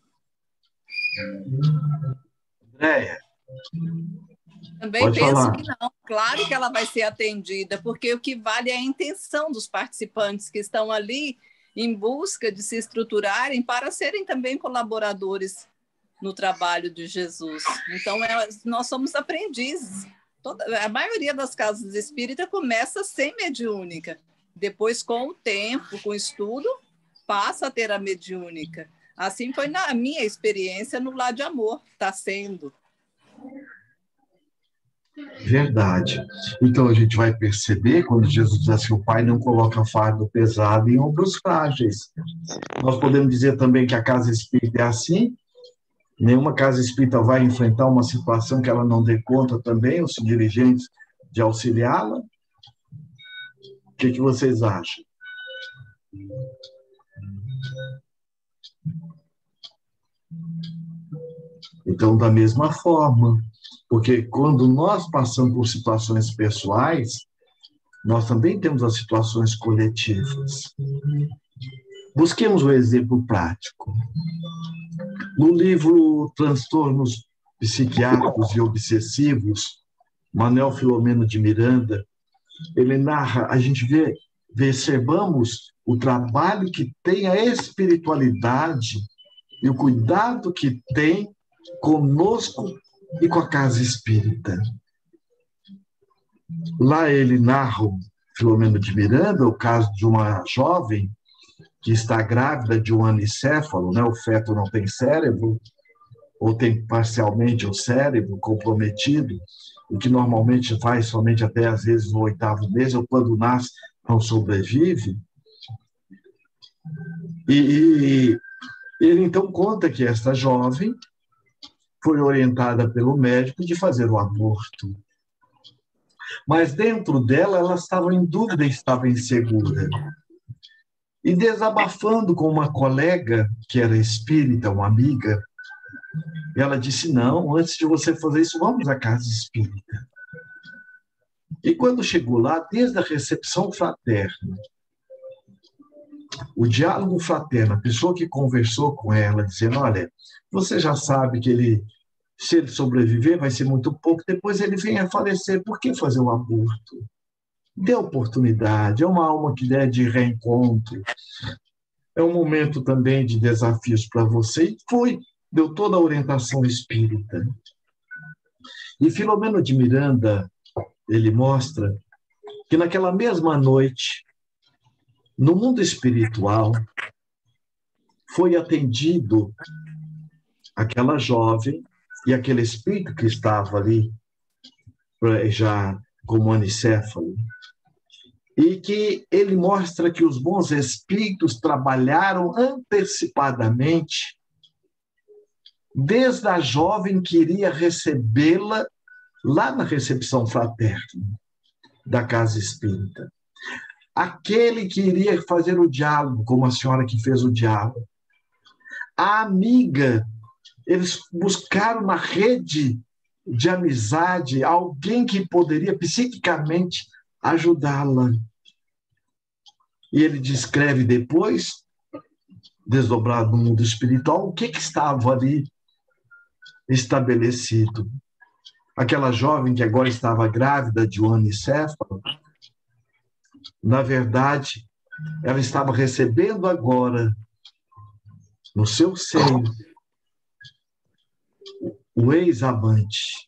Andréia? Também Pode penso falar. que não. Claro que ela vai ser atendida, porque o que vale é a intenção dos participantes que estão ali em busca de se estruturarem para serem também colaboradores no trabalho de Jesus. Então, nós somos aprendizes. A maioria das casas espíritas começa sem mediúnica. Depois, com o tempo, com o estudo, passa a ter a mediúnica. Assim foi na minha experiência no Lar de Amor, está sendo. Verdade. Então a gente vai perceber quando Jesus diz assim, o Pai não coloca fardo pesado em ombros frágeis. Nós podemos dizer também que a casa espírita é assim. Nenhuma casa espírita vai enfrentar uma situação que ela não dê conta também, os dirigentes de auxiliá-la. O que vocês acham? Então, da mesma forma, porque quando nós passamos por situações pessoais, nós também temos as situações coletivas. Busquemos um exemplo prático. No livro Transtornos Psiquiátricos e Obsessivos, Manuel Filomeno de Miranda, ele narra, a gente percebamos o trabalho que tem a espiritualidade e o cuidado que tem conosco e com a casa espírita. Lá ele narra, Filomeno de Miranda, o caso de uma jovem que está grávida de um anicéfalo, né? O feto não tem cérebro, ou tem parcialmente o cérebro comprometido, o que normalmente vai somente até, às vezes, no 8º mês, ou quando nasce, não sobrevive. E ele, então, conta que esta jovem foi orientada pelo médico de fazer o aborto. Mas dentro dela, ela estava em dúvida e estava insegura. E desabafando com uma colega, que era espírita, uma amiga, ela disse, não, antes de você fazer isso, vamos à casa espírita. E quando chegou lá, desde a recepção fraterna, o diálogo fraterno, a pessoa que conversou com ela, dizendo, olha, você já sabe que se ele sobreviver, vai ser muito pouco, depois ele vem a falecer, por que fazer um aborto? Dê oportunidade, é uma alma que é de reencontro, é um momento também de desafios para você, e deu toda a orientação espírita. E Filomeno de Miranda, ele mostra que naquela mesma noite, no mundo espiritual, foi atendido aquela jovem e aquele espírito que estava ali, já como anicéfalo, e que ele mostra que os bons espíritos trabalharam antecipadamente, desde a jovem que iria recebê-la lá na recepção fraterna da casa espírita. Aquele que iria fazer o diálogo, como a senhora que fez o diálogo. A amiga, eles buscaram na rede de amizade, alguém que poderia psiquicamente ajudá-la. E ele descreve depois, desdobrado no mundo espiritual, o que estava ali estabelecido. Aquela jovem que agora estava grávida de um anicéfalo, na verdade, ela estava recebendo agora, no seu seio, o ex-amante,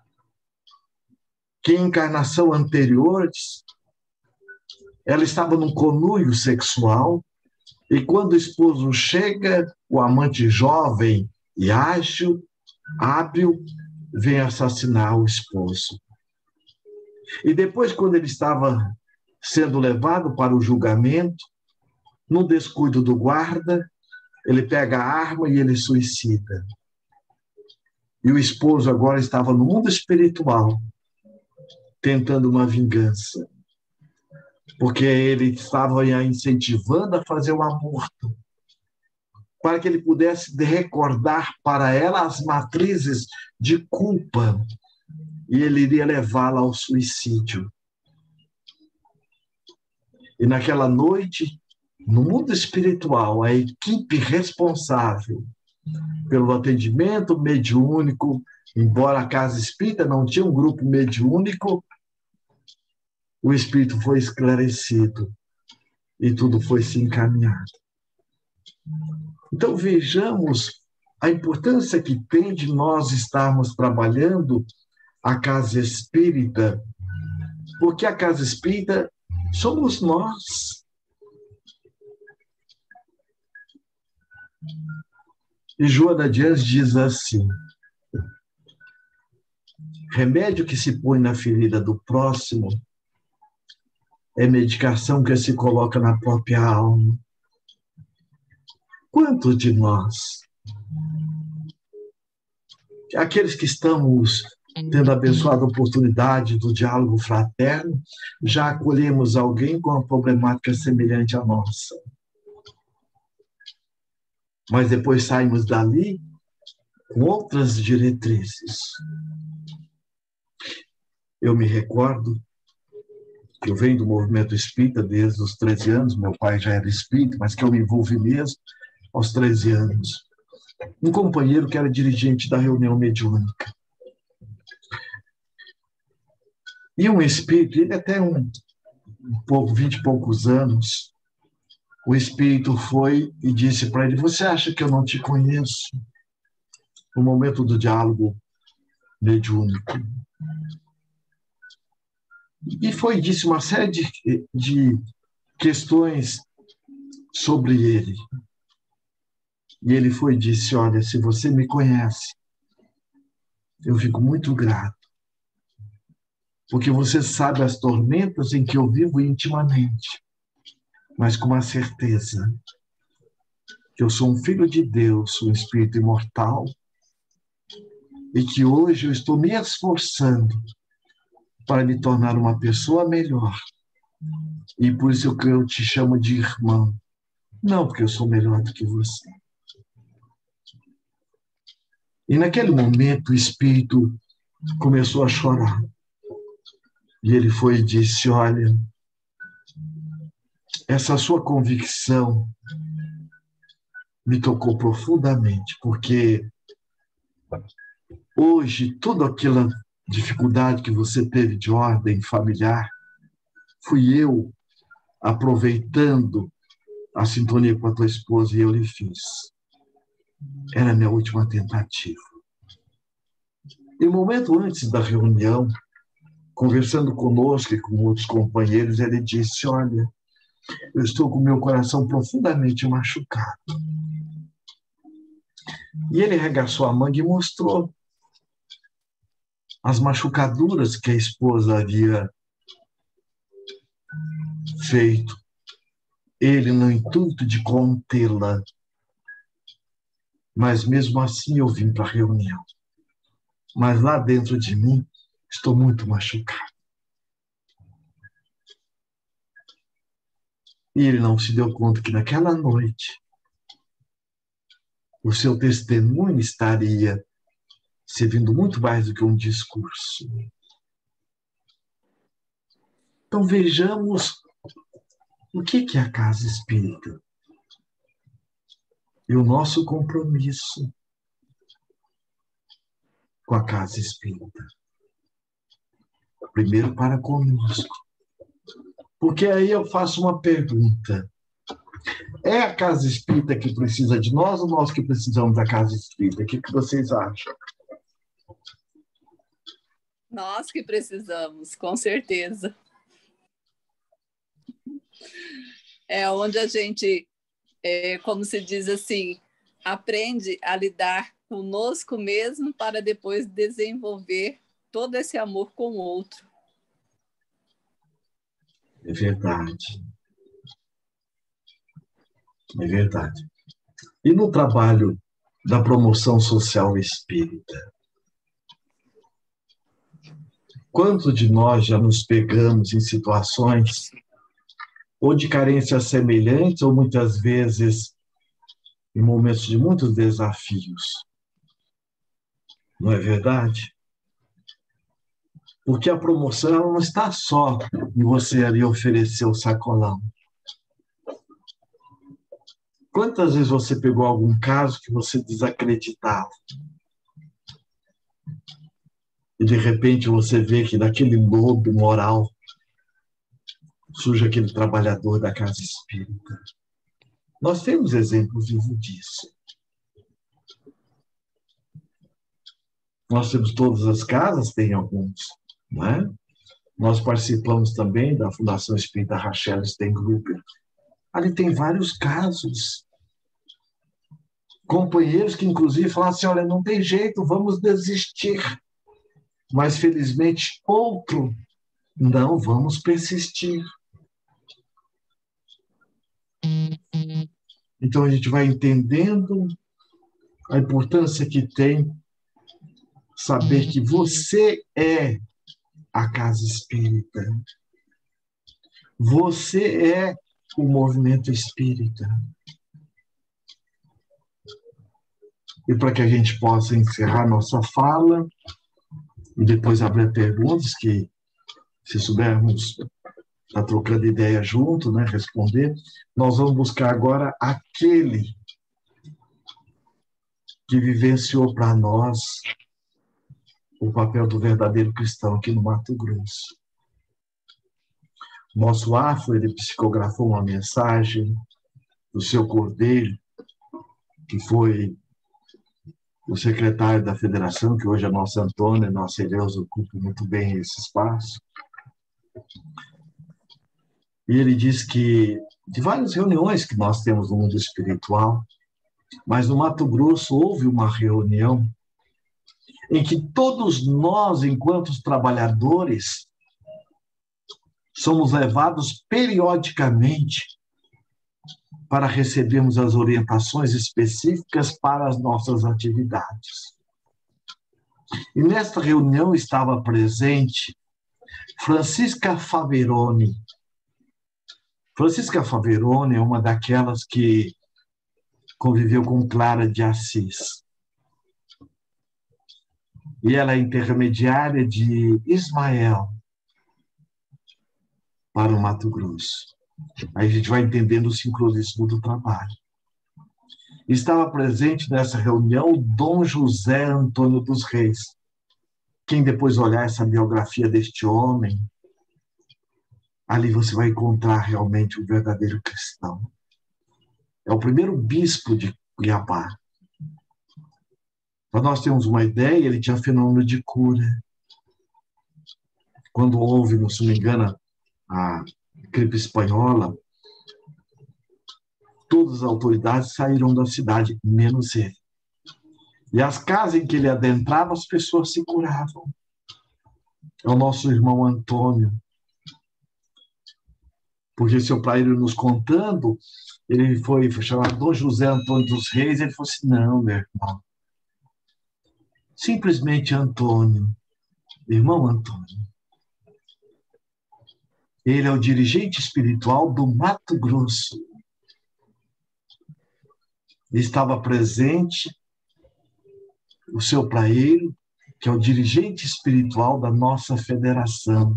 que em encarnação anteriores, ela estava num conluio sexual, e quando o esposo chega, o amante jovem e ágil, hábil, vem assassinar o esposo. E depois, quando ele estava sendo levado para o julgamento, no descuido do guarda, ele pega a arma e ele suicida. E o esposo agora estava no mundo espiritual, tentando uma vingança, porque ele estava a incentivando a fazer um aborto, para que ele pudesse recordar para ela as matrizes de culpa, e ele iria levá-la ao suicídio. E naquela noite, no mundo espiritual, a equipe responsável pelo atendimento mediúnico, embora a casa espírita não tinha um grupo mediúnico, o espírito foi esclarecido e tudo foi se encaminhado. Então vejamos a importância que tem de nós estarmos trabalhando a casa espírita, porque a casa espírita somos nós. E Joana de Ângeles diz assim: remédio que se põe na ferida do próximo é medicação que se coloca na própria alma. Quantos de nós, aqueles que estamos tendo a abençoada oportunidade do diálogo fraterno, já acolhemos alguém com uma problemática semelhante à nossa? Mas depois saímos dali com outras diretrizes. Eu me recordo que eu venho do movimento espírita desde os 13 anos, meu pai já era espírita, mas que eu me envolvi mesmo aos 13 anos. Um companheiro que era dirigente da reunião mediúnica. E um espírito, ele até pouco, 20 e poucos anos, o espírito foi e disse para ele: você acha que eu não te conheço? No momento do diálogo mediúnico. E foi disse uma série de questões sobre ele. E ele foi e disse: olha, se você me conhece, eu fico muito grato, porque você sabe as tormentas em que eu vivo intimamente, mas com a certeza que eu sou um filho de Deus, um espírito imortal, e que hoje eu estou me esforçando para me tornar uma pessoa melhor. E por isso que eu te chamo de irmão, não porque eu sou melhor do que você. E naquele momento o espírito começou a chorar. E ele foi e disse: olha, essa sua convicção me tocou profundamente, porque hoje toda aquela dificuldade que você teve de ordem familiar, fui eu, aproveitando a sintonia com a tua esposa, e eu lhe fiz. Era a minha última tentativa. E um momento antes da reunião, conversando conosco e com outros companheiros, ele disse: olha, eu estou com meu coração profundamente machucado. E ele arregaçou a manga e mostrou as machucaduras que a esposa havia feito. Ele, no intuito de contê-la. Mas mesmo assim eu vim para a reunião. Mas lá dentro de mim estou muito machucado. E ele não se deu conta que naquela noite o seu testemunho estaria servindo muito mais do que um discurso. Então vejamos o que é a casa espírita e o nosso compromisso com a casa espírita. Primeiro para conosco. Porque aí eu faço uma pergunta. É a casa espírita que precisa de nós ou nós que precisamos da casa espírita? O que vocês acham? Nós que precisamos, com certeza. É onde a gente, como se diz assim, aprende a lidar conosco mesmo para depois desenvolver todo esse amor com o outro. É verdade. É verdade. E no trabalho da promoção social espírita? Quantos de nós já nos pegamos em situações ou de carências semelhantes ou muitas vezes em momentos de muitos desafios? Não é verdade? Porque a promoção ela não está só em você ali oferecer o sacolão. Quantas vezes você pegou algum caso que você desacreditava? E de repente você vê que daquele lodo moral surge aquele trabalhador da casa espírita. Nós temos exemplos vivos disso. Nós temos todas as casas, tem alguns, não é? Nós participamos também da Fundação Espírita Rachel Stengruber. Ali tem vários casos. Companheiros que, inclusive, falaram assim, olha, não tem jeito, vamos desistir. Mas, felizmente, outro, não, vamos persistir. Então, a gente vai entendendo a importância que tem saber que você é a casa espírita. Você é o movimento espírita. E para que a gente possa encerrar nossa fala e depois abrir perguntas que, se soubermos, está trocando ideia junto, né, responder, nós vamos buscar agora aquele que vivenciou para nós o papel do verdadeiro cristão aqui no Mato Grosso. Nosso Afro, ele psicografou uma mensagem do seu Cordeiro, que foi o secretário da federação, que hoje é nosso Antônio, nossa Eleusa ocupa muito bem esse espaço. E ele diz que, de várias reuniões que nós temos no mundo espiritual, mas no Mato Grosso houve uma reunião em que todos nós, enquanto trabalhadores, somos levados periodicamente para recebermos as orientações específicas para as nossas atividades. E nesta reunião estava presente Francisca Faveroni. Francisca Faveroni é uma daquelas que conviveu com Clara de Assis. E ela é intermediária de Ismael para o Mato Grosso. Aí a gente vai entendendo o sincronismo do trabalho. Estava presente nessa reunião o Dom José Antônio dos Reis. Quem depois olhar essa biografia deste homem, ali você vai encontrar realmente o verdadeiro cristão. É o primeiro bispo de Cuiabá. Para nós termos uma ideia, ele tinha fenômeno de cura. Quando houve, não se me engano, a gripe espanhola, todas as autoridades saíram da cidade, menos ele. E as casas em que ele adentrava, as pessoas se curavam. É o nosso irmão Antônio. Porque seu pai nos contando, ele foi chamado Dom José Antônio dos Reis, ele falou assim, não, meu irmão. Simplesmente Antônio, irmão Antônio. Ele é o dirigente espiritual do Mato Grosso. Ele estava presente o seu praeiro, que é o dirigente espiritual da nossa federação.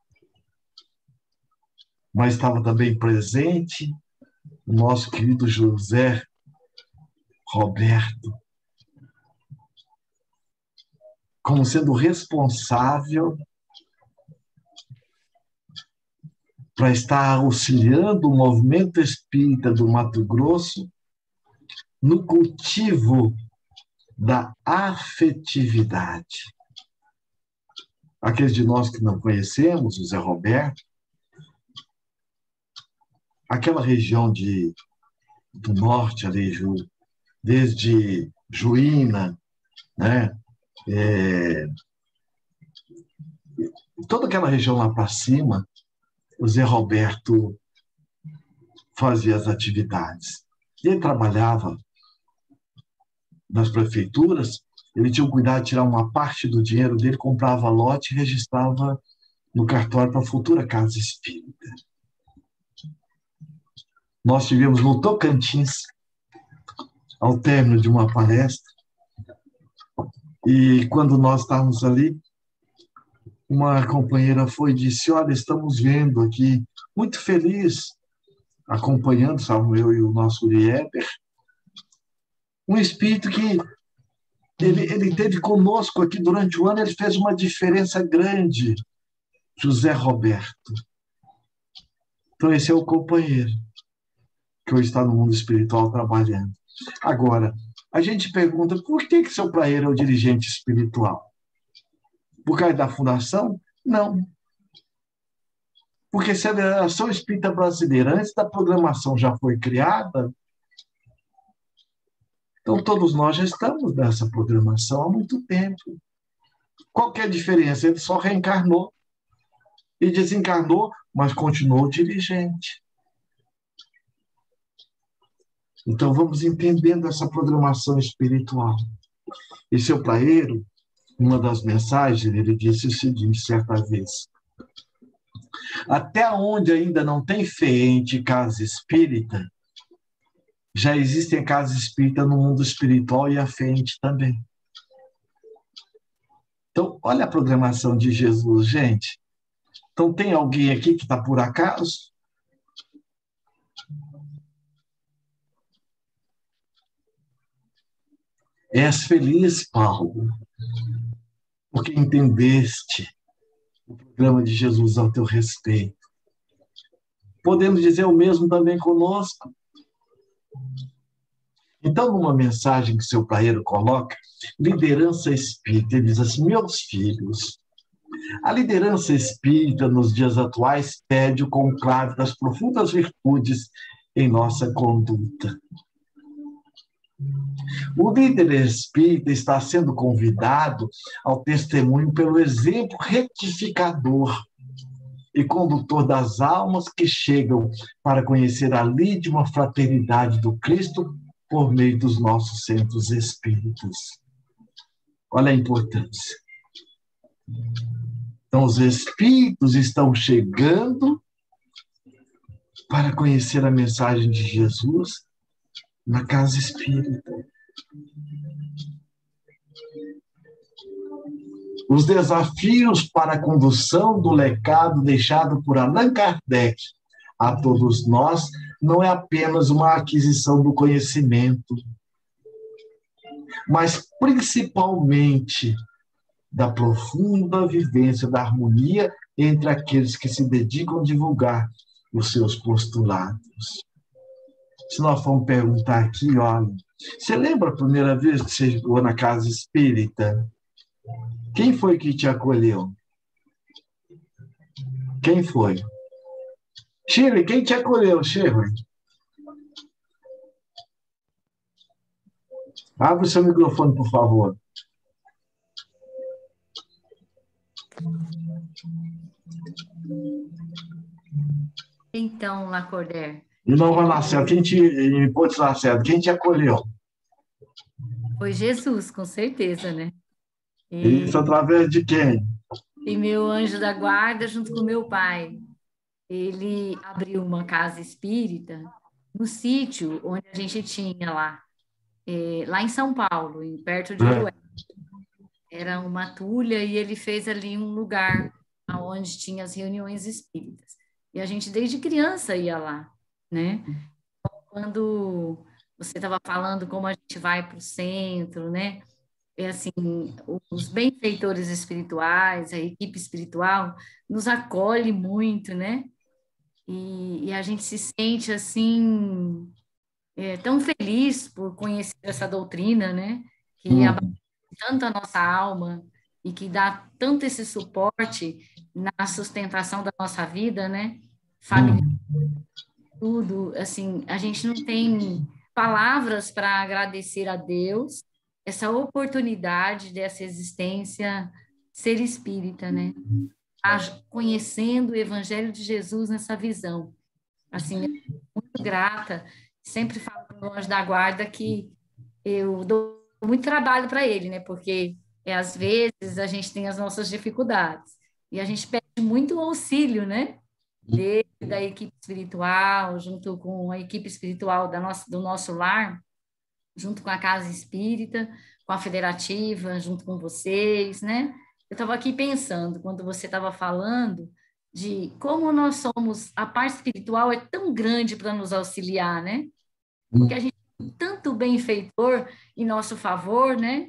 Mas estava também presente o nosso querido José Roberto, como sendo responsável para estar auxiliando o movimento espírita do Mato Grosso no cultivo da afetividade. Aqueles de nós que não conhecemos o Zé Roberto, aquela região do norte ali, desde Juína, né? Toda aquela região lá para cima, o Zé Roberto fazia as atividades. E ele trabalhava nas prefeituras, ele tinha o cuidado de tirar uma parte do dinheiro dele, comprava lote e registrava no cartório para a futura casa espírita. Nós tivemos no Tocantins, ao término de uma palestra, e quando nós estávamos ali, uma companheira foi e disse: olha, estamos vendo aqui, muito feliz, acompanhando, estávamos eu e o nosso Lieber, um espírito que ele teve conosco aqui durante o ano, ele fez uma diferença grande, José Roberto. Então esse é o companheiro que hoje está no mundo espiritual trabalhando. Agora, a gente pergunta, por que seu praeiro é o dirigente espiritual? Por causa da fundação? Não. Porque se a Federação Espírita Brasileira, antes da programação já foi criada, então todos nós já estamos nessa programação há muito tempo. Qual que é a diferença? Ele só reencarnou e desencarnou, mas continuou dirigente. Então vamos entendendo essa programação espiritual. E seu praeiro, numa das mensagens, ele disse o seguinte, certa vez: até onde ainda não tem feente casa espírita, já existem casas espíritas no mundo espiritual e a feente também. Então, olha a programação de Jesus, gente. Então, tem alguém aqui que está por acaso? És feliz, Paulo, porque entendeste o programa de Jesus ao teu respeito. Podemos dizer o mesmo também conosco. Então, numa mensagem que seu praeiro coloca, liderança espírita, ele diz assim: meus filhos, a liderança espírita nos dias atuais pede o conclave das profundas virtudes em nossa conduta. O líder espírita está sendo convidado ao testemunho pelo exemplo retificador e condutor das almas que chegam para conhecer a lídima fraternidade do Cristo por meio dos nossos centros espíritas. Olha a importância. Então, os espíritos estão chegando para conhecer a mensagem de Jesus na casa espírita. Os desafios para a condução do legado deixado por Allan Kardec a todos nós não é apenas uma aquisição do conhecimento, mas principalmente da profunda vivência da harmonia entre aqueles que se dedicam a divulgar os seus postulados. Se nós formos perguntar aqui, olha, você lembra a primeira vez que você chegou na casa espírita? Quem foi que te acolheu? Quem foi? Shirley, quem te acolheu, Shirley? Abre o seu microfone, por favor. Então, Lacordaire. Não vai lá, certo. Quem te acolheu? Foi Jesus, com certeza, né? Isso através de quem? E meu anjo da guarda, junto com meu pai. Ele abriu uma casa espírita no sítio onde a gente tinha lá. lá em São Paulo, perto de Urué. Era uma tulha e ele fez ali um lugar onde tinha as reuniões espíritas. E a gente, desde criança, ia lá, né? Quando você estava falando como a gente vai para o centro, né? É assim, os benfeitores espirituais, a equipe espiritual, nos acolhe muito, né? E a gente se sente, assim, tão feliz por conhecer essa doutrina, né? Que abate tanto a nossa alma e que dá tanto esse suporte na sustentação da nossa vida, né? Família, tudo, assim, a gente não tem palavras para agradecer a Deus essa oportunidade dessa existência ser espírita, né? Conhecendo o Evangelho de Jesus nessa visão. Assim, eu sou muito grata, sempre falo para o anjo da guarda que eu dou muito trabalho para ele, né? Porque às vezes a gente tem as nossas dificuldades e a gente pede muito auxílio, né? Da equipe espiritual, junto com a equipe espiritual do nosso lar, junto com a Casa Espírita, com a Federativa, junto com vocês, né? Eu estava aqui pensando, quando você estava falando, de como nós somos, a parte espiritual é tão grande para nos auxiliar, né? Porque a gente tem tanto benfeitor em nosso favor, né?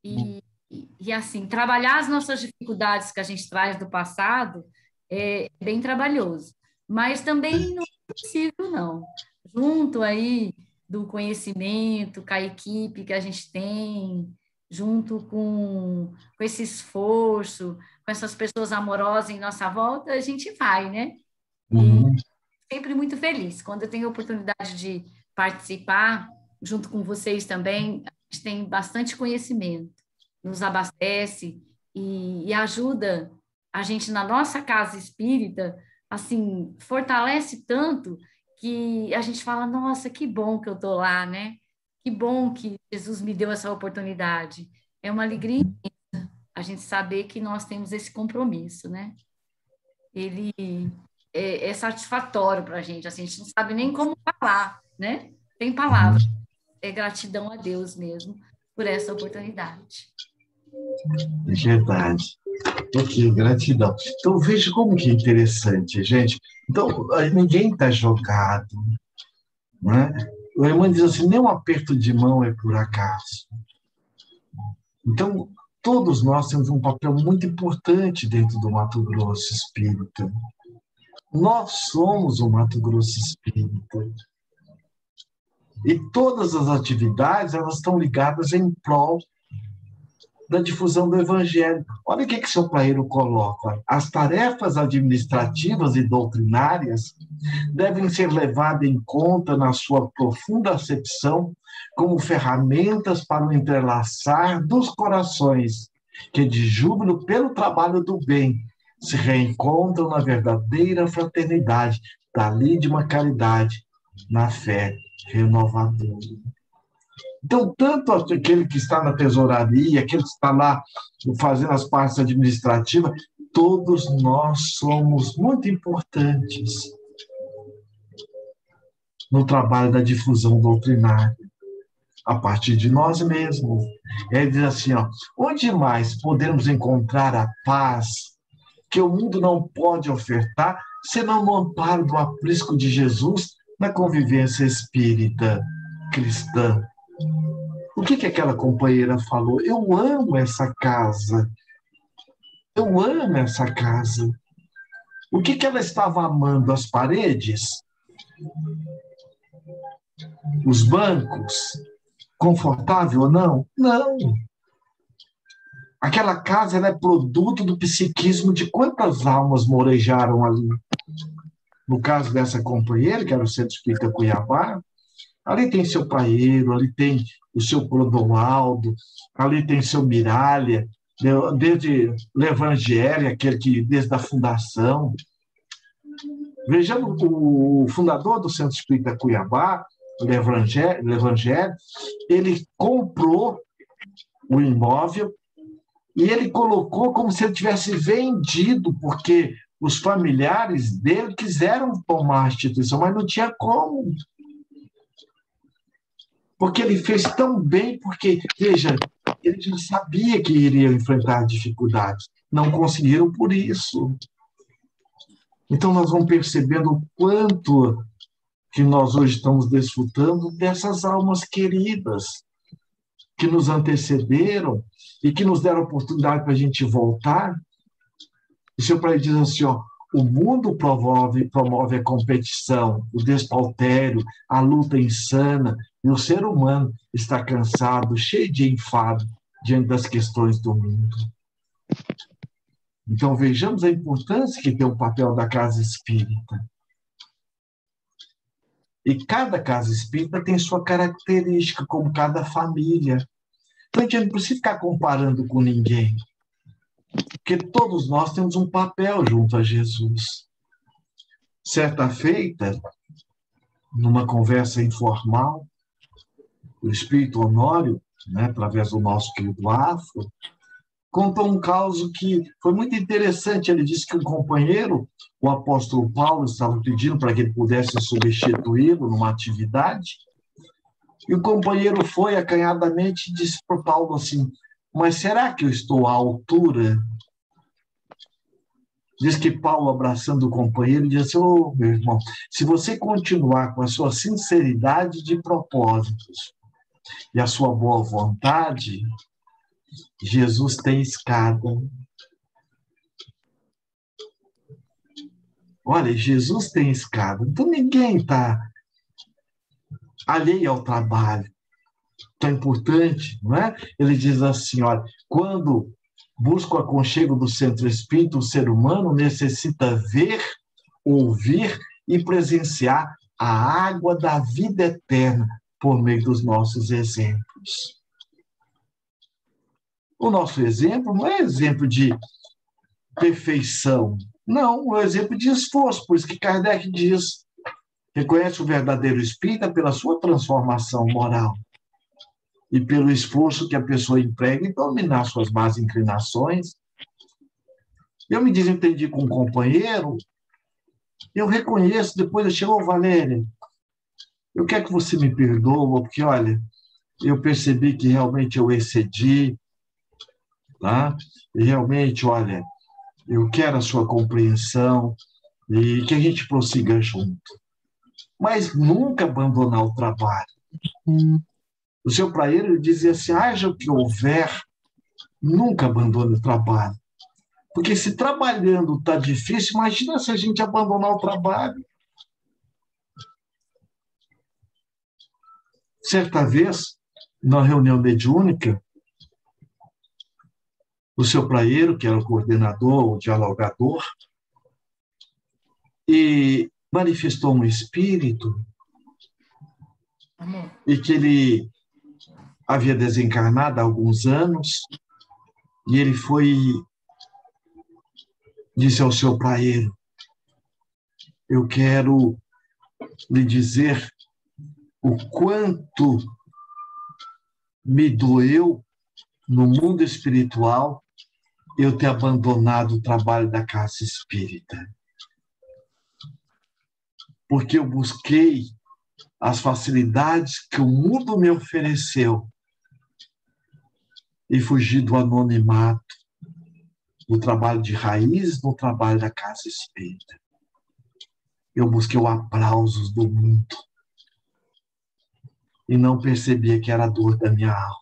E assim, trabalhar as nossas dificuldades que a gente traz do passado é bem trabalhoso, mas também não é possível, não. Junto aí do conhecimento, com a equipe que a gente tem, junto com esse esforço, com essas pessoas amorosas em nossa volta, a gente vai, né? E sempre muito feliz. Quando eu tenho a oportunidade de participar, junto com vocês também, a gente tem bastante conhecimento, nos abastece e ajuda a gente na nossa casa espírita, assim, fortalece tanto que a gente fala, nossa, que bom que eu tô lá, né? Que bom que Jesus me deu essa oportunidade. É uma alegria imensa a gente saber que nós temos esse compromisso, né? Ele é satisfatório para a gente não sabe nem como falar, né? Tem palavras. É gratidão a Deus mesmo por essa oportunidade. É verdade. Ok, gratidão. Então, veja como que é interessante, gente. Então, ninguém está jogado, né? O irmão diz assim, nem um aperto de mão é por acaso. Então, todos nós temos um papel muito importante dentro do Mato Grosso Espírita. Nós somos o Mato Grosso Espírita. E todas as atividades, elas estão ligadas em prol da difusão do Evangelho. Olha o que o seu Plaeiro coloca. As tarefas administrativas e doutrinárias devem ser levadas em conta na sua profunda acepção como ferramentas para o entrelaçar dos corações que, de júbilo pelo trabalho do bem, se reencontram na verdadeira fraternidade da lei de uma caridade, na fé renovadora. Então, tanto aquele que está na tesouraria, aquele que está lá fazendo as partes administrativas, todos nós somos muito importantes no trabalho da difusão doutrinária, a partir de nós mesmos. Ele diz assim, onde mais podemos encontrar a paz que o mundo não pode ofertar, senão no amparo do aprisco de Jesus na convivência espírita cristã? O que aquela companheira falou? Eu amo essa casa. Eu amo essa casa. O que ela estava amando? As paredes? Os bancos? Confortável ou não? Não. Aquela casa, ela é produto do psiquismo de quantas almas morejaram ali. No caso dessa companheira, que era o Centro Espírita Cuiabá, ali tem seu Paeiro, ali tem o seu Clodoaldo, ali tem seu Miralha, desde o Evangelho, aquele que desde a fundação. Vejamos o fundador do Centro Espírita Cuiabá, o Evangelho, ele comprou o imóvel e ele colocou como se ele tivesse vendido, porque os familiares dele quiseram tomar a instituição, mas não tinha como. Porque ele fez tão bem, porque, veja, ele já sabia que iria enfrentar dificuldades. Não conseguiram por isso. Então, nós vamos percebendo o quanto que nós hoje estamos desfrutando dessas almas queridas que nos antecederam e que nos deram a oportunidade para a gente voltar. E o Senhor Pai diz assim, ó, o mundo promove a competição, o despautério, a luta insana, e o ser humano está cansado, cheio de enfado diante das questões do mundo. Então, vejamos a importância que tem o papel da casa espírita. E cada casa espírita tem sua característica, como cada família. Então, a gente não precisa ficar comparando com ninguém. Porque todos nós temos um papel junto a Jesus. Certa feita, numa conversa informal, o Espírito Honório, né, através do nosso querido Afro, contou um caso que foi muito interessante. Ele disse que um companheiro, o apóstolo Paulo, estava pedindo para que ele pudesse substituí-lo numa atividade, e o companheiro foi acanhadamente e disse para o Paulo assim, mas será que eu estou à altura? Diz que Paulo, abraçando o companheiro, disse, ô, meu irmão, se você continuar com a sua sinceridade de propósitos e a sua boa vontade, Jesus tem escada. Olha, Jesus tem escada. Então ninguém está alheio ao trabalho. Tão importante, não é? Ele diz assim, olha, quando busca o aconchego do centro espírita, o ser humano necessita ver, ouvir e presenciar a água da vida eterna por meio dos nossos exemplos. O nosso exemplo não é exemplo de perfeição, não, é exemplo de esforço, por isso que Kardec diz, reconhece o verdadeiro espírita pela sua transformação moral e pelo esforço que a pessoa emprega em dominar suas más inclinações. Eu me desentendi com um companheiro, eu reconheço, depois eu chego, Valéria, eu quero que você me perdoa, porque, olha, eu percebi que realmente eu excedi, tá? E realmente, olha, eu quero a sua compreensão e que a gente prossiga junto. Mas nunca abandonar o trabalho. O seu Praeiro dizia assim, haja o que houver, nunca abandone o trabalho. Porque se trabalhando está difícil, imagina se a gente abandonar o trabalho. Certa vez, na reunião mediúnica, o seu Praeiro, que era o coordenador, o dialogador, e manifestou um espírito e que ele havia desencarnado há alguns anos, e ele disse ao seu Praeiro, eu quero lhe dizer o quanto me doeu no mundo espiritual eu ter abandonado o trabalho da casa espírita. Porque eu busquei as facilidades que o mundo me ofereceu e fugi do anonimato, do trabalho de raiz, do trabalho da casa espírita. Eu busquei o aplauso do mundo e não percebia que era a dor da minha alma.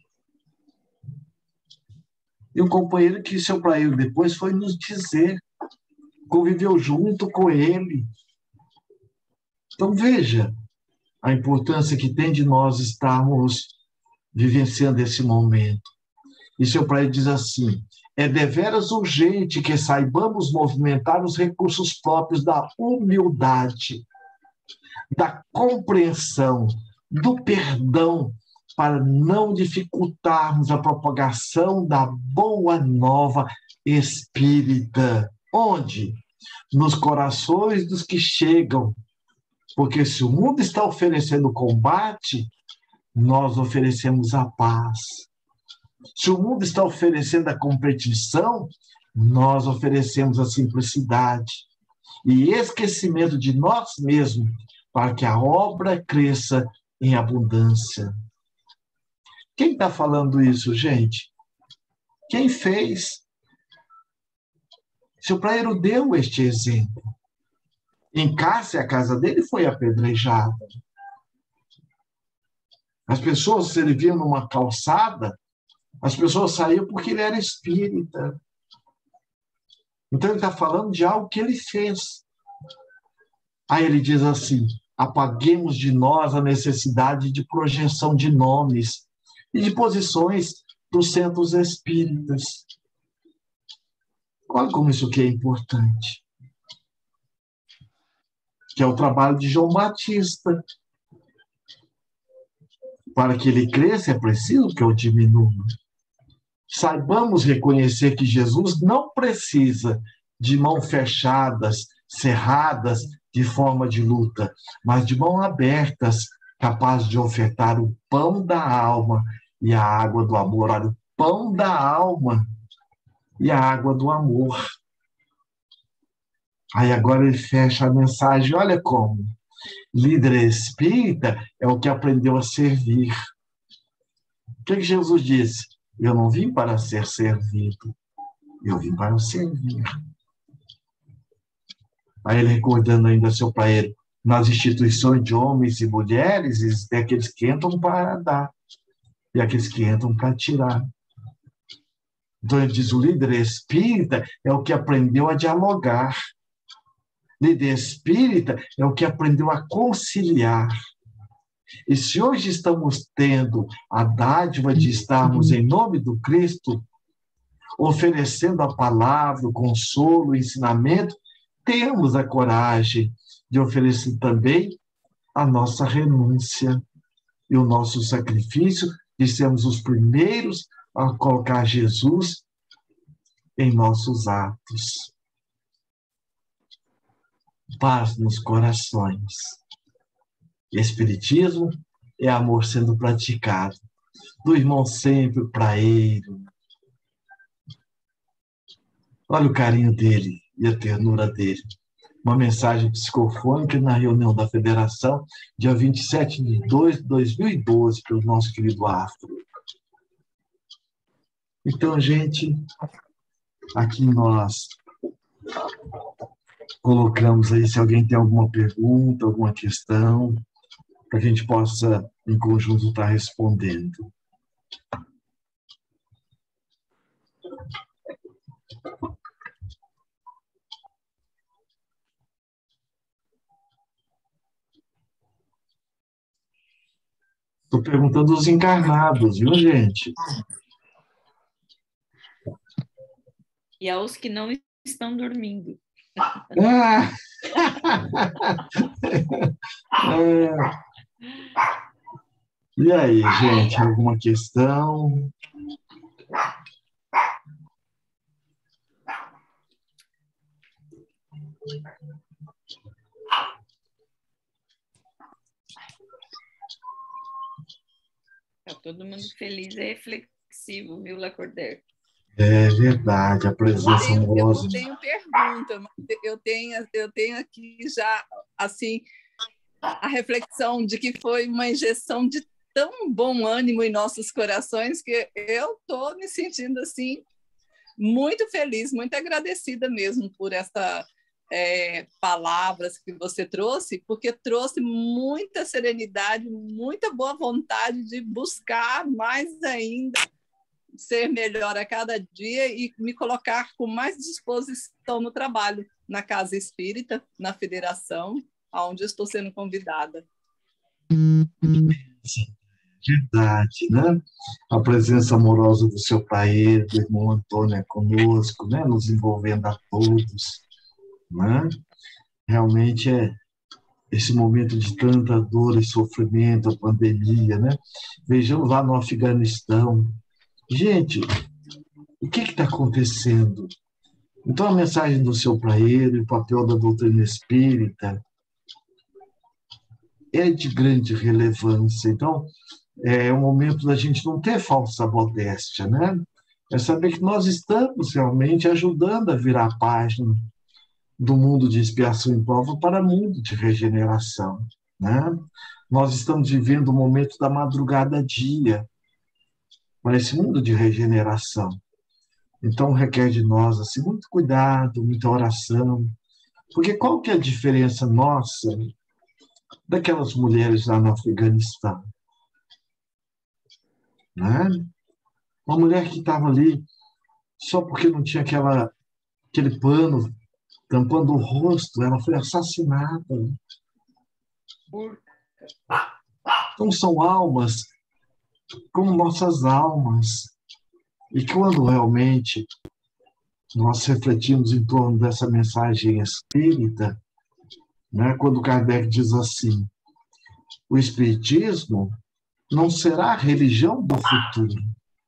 E um companheiro que seu Praeiro depois foi nos dizer, conviveu junto com ele. Então veja a importância que tem de nós estarmos vivenciando esse momento. E seu Praeiro diz assim, é deveras urgente que saibamos movimentar os recursos próprios da humildade, da compreensão, do perdão, para não dificultarmos a propagação da boa nova espírita. Onde? Nos corações dos que chegam. Porque se o mundo está oferecendo combate, nós oferecemos a paz. Se o mundo está oferecendo a competição, nós oferecemos a simplicidade e esquecimento de nós mesmos, para que a obra cresça em abundância. Quem está falando isso, gente? Quem fez? Seu praeiro deu este exemplo. Em Cássia, a casa dele foi apedrejada. As pessoas, se ele vinha numa calçada, as pessoas saíam porque ele era espírita. Então ele está falando de algo que ele fez. Aí ele diz assim: apaguemos de nós a necessidade de projeção de nomes e de posições dos centros espíritas. Olha como isso aqui é importante. Que é o trabalho de João Batista. Para que ele cresça, é preciso que eu diminua. Saibamos reconhecer que Jesus não precisa de mãos fechadas, cerradas, de forma de luta, mas de mãos abertas, capazes de ofertar o pão da alma e a água do amor. Olha, o pão da alma e a água do amor. Aí agora ele fecha a mensagem, olha como. Líder espírita é o que aprendeu a servir. O que Jesus disse? Eu não vim para ser servido, eu vim para servir. Aí ele recordando ainda seu praeiro, nas instituições de homens e mulheres, existem aqueles que entram para dar e aqueles que entram para tirar. Então ele diz, o líder espírita é o que aprendeu a dialogar. Líder espírita é o que aprendeu a conciliar. E se hoje estamos tendo a dádiva de estarmos em nome do Cristo, oferecendo a palavra, o consolo, o ensinamento, temos a coragem de oferecer também a nossa renúncia e o nosso sacrifício de sermos os primeiros a colocar Jesus em nossos atos. Paz nos corações. Espiritismo é amor sendo praticado. Do irmão sempre praeiro. Olha o carinho dele e a ternura dele. Uma mensagem psicofônica na reunião da Federação, dia 27 de 2 de 2012, pelo nosso querido Afro. Então, gente, aqui nós colocamos aí, se alguém tem alguma pergunta, alguma questão, para que a gente possa, em conjunto, estar respondendo. Estou perguntando os encarnados, viu, gente? E aos que não estão dormindo. Ah! E aí, gente, alguma questão? Está todo mundo feliz e reflexivo, viu, Lacordaire? É verdade, a presença amorosa. Eu não tenho pergunta, mas eu tenho aqui já, assim, a reflexão de que foi uma injeção de tão bom ânimo em nossos corações que eu estou me sentindo, assim, muito feliz, muito agradecida mesmo por essa palavras que você trouxe, porque trouxe muita serenidade, muita boa vontade de buscar mais ainda ser melhor a cada dia e me colocar com mais disposição no trabalho, na Casa Espírita, na Federação, onde estou sendo convidada. Verdade, né? A presença amorosa do seu pai, do irmão Antônio é conosco, né? Nos envolvendo a todos, né? Realmente é esse momento de tanta dor e sofrimento, a pandemia, né? Vejamos lá no Afeganistão. Gente, o que está acontecendo? Então, a mensagem do seu praeiro e o papel da doutrina espírita é de grande relevância. Então, é o momento da gente não ter falsa modéstia, né? É saber que nós estamos realmente ajudando a virar a página do mundo de expiação e prova para o mundo de regeneração. né? Nós estamos vivendo o momento da madrugada-dia, para esse mundo de regeneração. Então, requer de nós assim, muito cuidado, muita oração, porque qual que é a diferença nossa daquelas mulheres lá no Afeganistão? Né? Uma mulher que estava ali só porque não tinha aquele pano tampando o rosto, ela foi assassinada. Então, são almas como nossas almas. E quando realmente nós refletimos em torno dessa mensagem espírita, né, quando Kardec diz assim, o espiritismo não será a religião do futuro,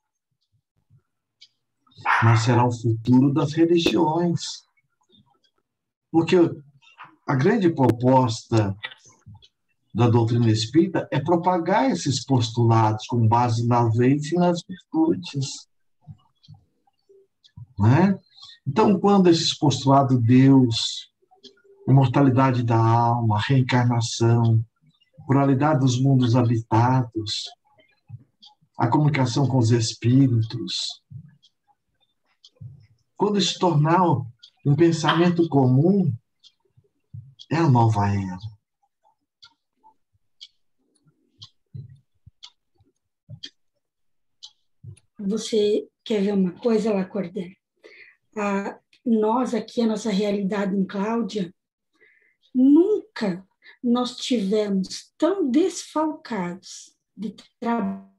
mas será o futuro das religiões. Porque a grande proposta da doutrina espírita é propagar esses postulados com base nas leis e nas virtudes. Né? Então, quando esses postulados, Deus, imortalidade da alma, reencarnação, pluralidade dos mundos habitados, a comunicação com os espíritos, quando se tornar um pensamento comum, é a nova era. Você quer ver uma coisa, Lacordaire? Nós aqui, a nossa realidade em Cláudia, nunca nós tivemos tão desfalcados de trabalhador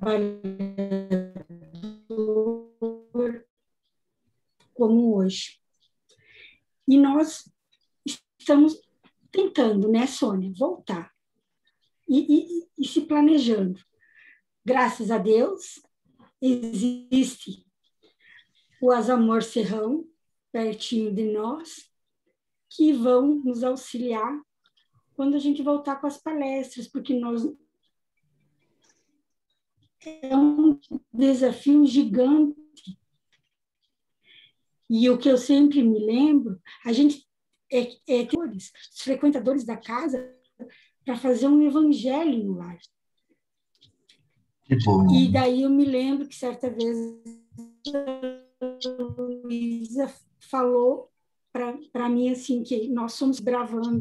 como hoje. E nós estamos tentando, né, Sônia, voltar e se planejando. Graças a Deus, existe o Asamor Serrão, pertinho de nós, que vão nos auxiliar quando a gente voltar com as palestras, porque é um desafio gigante. E o que eu sempre me lembro, a gente os frequentadores da casa para fazer um evangelho no lar. Que bom. E daí eu me lembro que certa vez a Luísa falou para mim assim que nós somos bravando.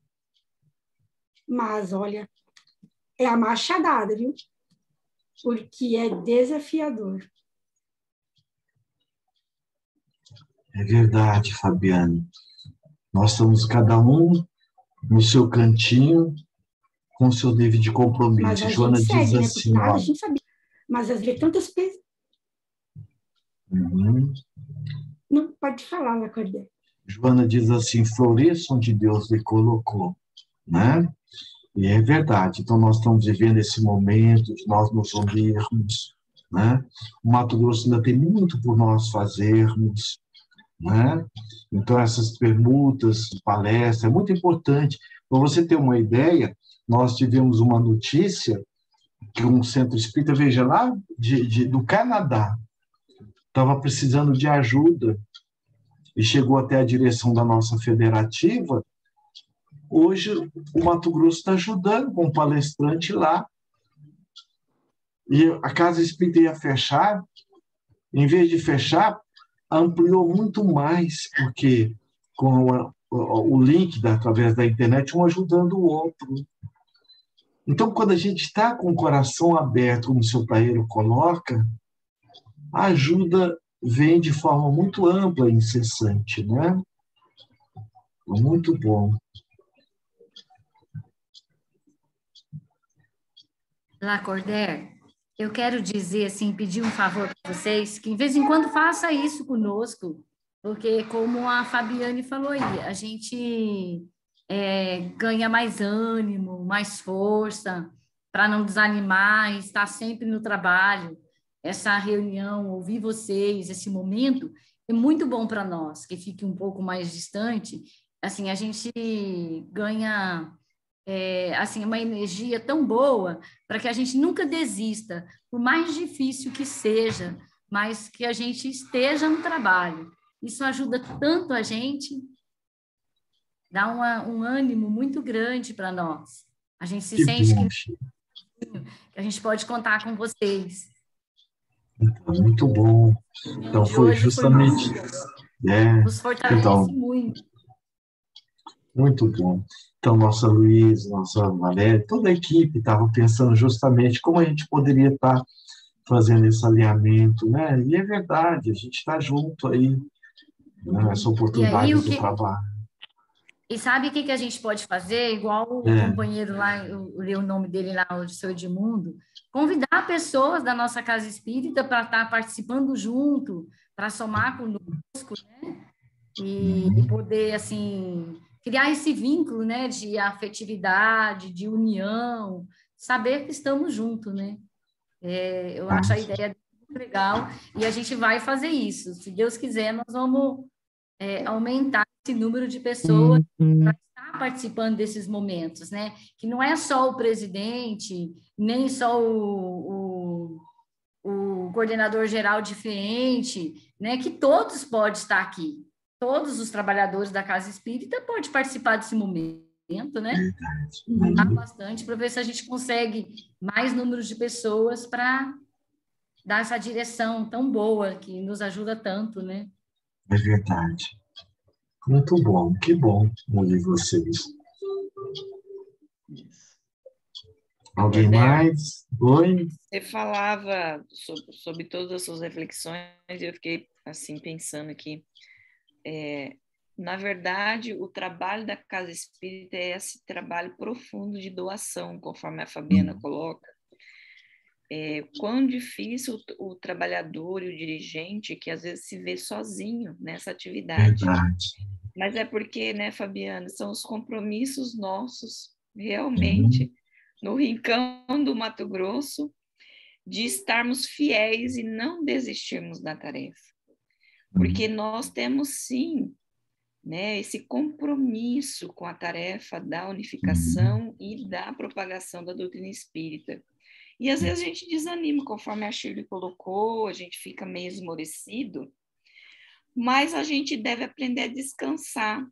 Mas, olha, é a machadada, viu? Porque é desafiador. É verdade, Fabiane. Nós estamos cada um no seu cantinho, com o seu devido de compromisso. Mas a Joana gente diz segue, assim, né? ó. A gente sabia. Mas às vezes tantas coisas. Uhum. Não pode falar, Lacordaire. Joana diz assim, floresça onde Deus lhe colocou, né? E é verdade. Então, nós estamos vivendo esse momento de nós nos unirmos, né? O Mato Grosso ainda tem muito por nós fazermos, né? Então, essas permutas, palestras, é muito importante. Para você ter uma ideia, nós tivemos uma notícia que um centro espírita, veja lá, do Canadá, estava precisando de ajuda e chegou até a direção da nossa federativa. Hoje, o Mato Grosso está ajudando com um palestrante lá. E a Casa Espírita ia fechar, em vez de fechar, ampliou muito mais, porque com o link através da internet, um ajudando o outro. Então, quando a gente está com o coração aberto, como o seu Taeiro coloca, a ajuda vem de forma muito ampla e incessante, né? Muito bom. Lacordaire, eu quero dizer assim, pedir um favor para vocês, que de vez em quando faça isso conosco, porque como a Fabiane falou aí, a gente ganha mais ânimo, mais força, para não desanimar e estar sempre no trabalho. Essa reunião, ouvir vocês, esse momento, é muito bom para nós, que fique um pouco mais distante. Assim, a gente ganha assim, uma energia tão boa para que a gente nunca desista, por mais difícil que seja, mas que a gente esteja no trabalho. Isso ajuda tanto a gente, dá um ânimo muito grande para nós. A gente se Que sente bom, que a gente pode contar com vocês. muito bom. Então, De foi hoje justamente... nos fortalece então, muito. muito bom. Então, nossa Luísa, nossa Valéria, toda a equipe estava pensando justamente como a gente poderia estar fazendo esse alinhamento, né? E é verdade, a gente está junto aí, né, nessa oportunidade do trabalho. E sabe o que a gente pode fazer? Igual o companheiro lá, eu li o nome dele lá, o seu Edmundo, convidar pessoas da nossa casa espírita para estar participando junto, para somar conosco, né? E poder, assim, criar esse vínculo, né, de afetividade, de união, saber que estamos juntos, né? Eu acho a ideia muito legal e a gente vai fazer isso. Se Deus quiser, nós vamos aumentar esse número de pessoas para estar participando desses momentos, né? Que não é só o presidente, nem só o coordenador geral diferente, né? Que todos podem estar aqui. Todos os trabalhadores da Casa Espírita podem participar desse momento, né? Bastante para ver se a gente consegue mais números de pessoas para dar essa direção tão boa que nos ajuda tanto, né? É verdade. Muito bom, que bom ouvir vocês. Alguém mais? Oi? Você falava sobre todas as suas reflexões e eu fiquei assim pensando aqui. Na verdade, o trabalho da Casa Espírita é esse trabalho profundo de doação, conforme a Fabiana coloca. Quão difícil o trabalhador e o dirigente que às vezes se vê sozinho nessa atividade. Verdade. Mas é porque, né, Fabiana, são os compromissos nossos, realmente, no rincão do Mato Grosso, de estarmos fiéis e não desistirmos da tarefa. Porque nós temos, sim, né, esse compromisso com a tarefa da unificação e da propagação da doutrina espírita. E às vezes a gente desanima, conforme a Shirley colocou, a gente fica meio esmorecido, mas a gente deve aprender a descansar,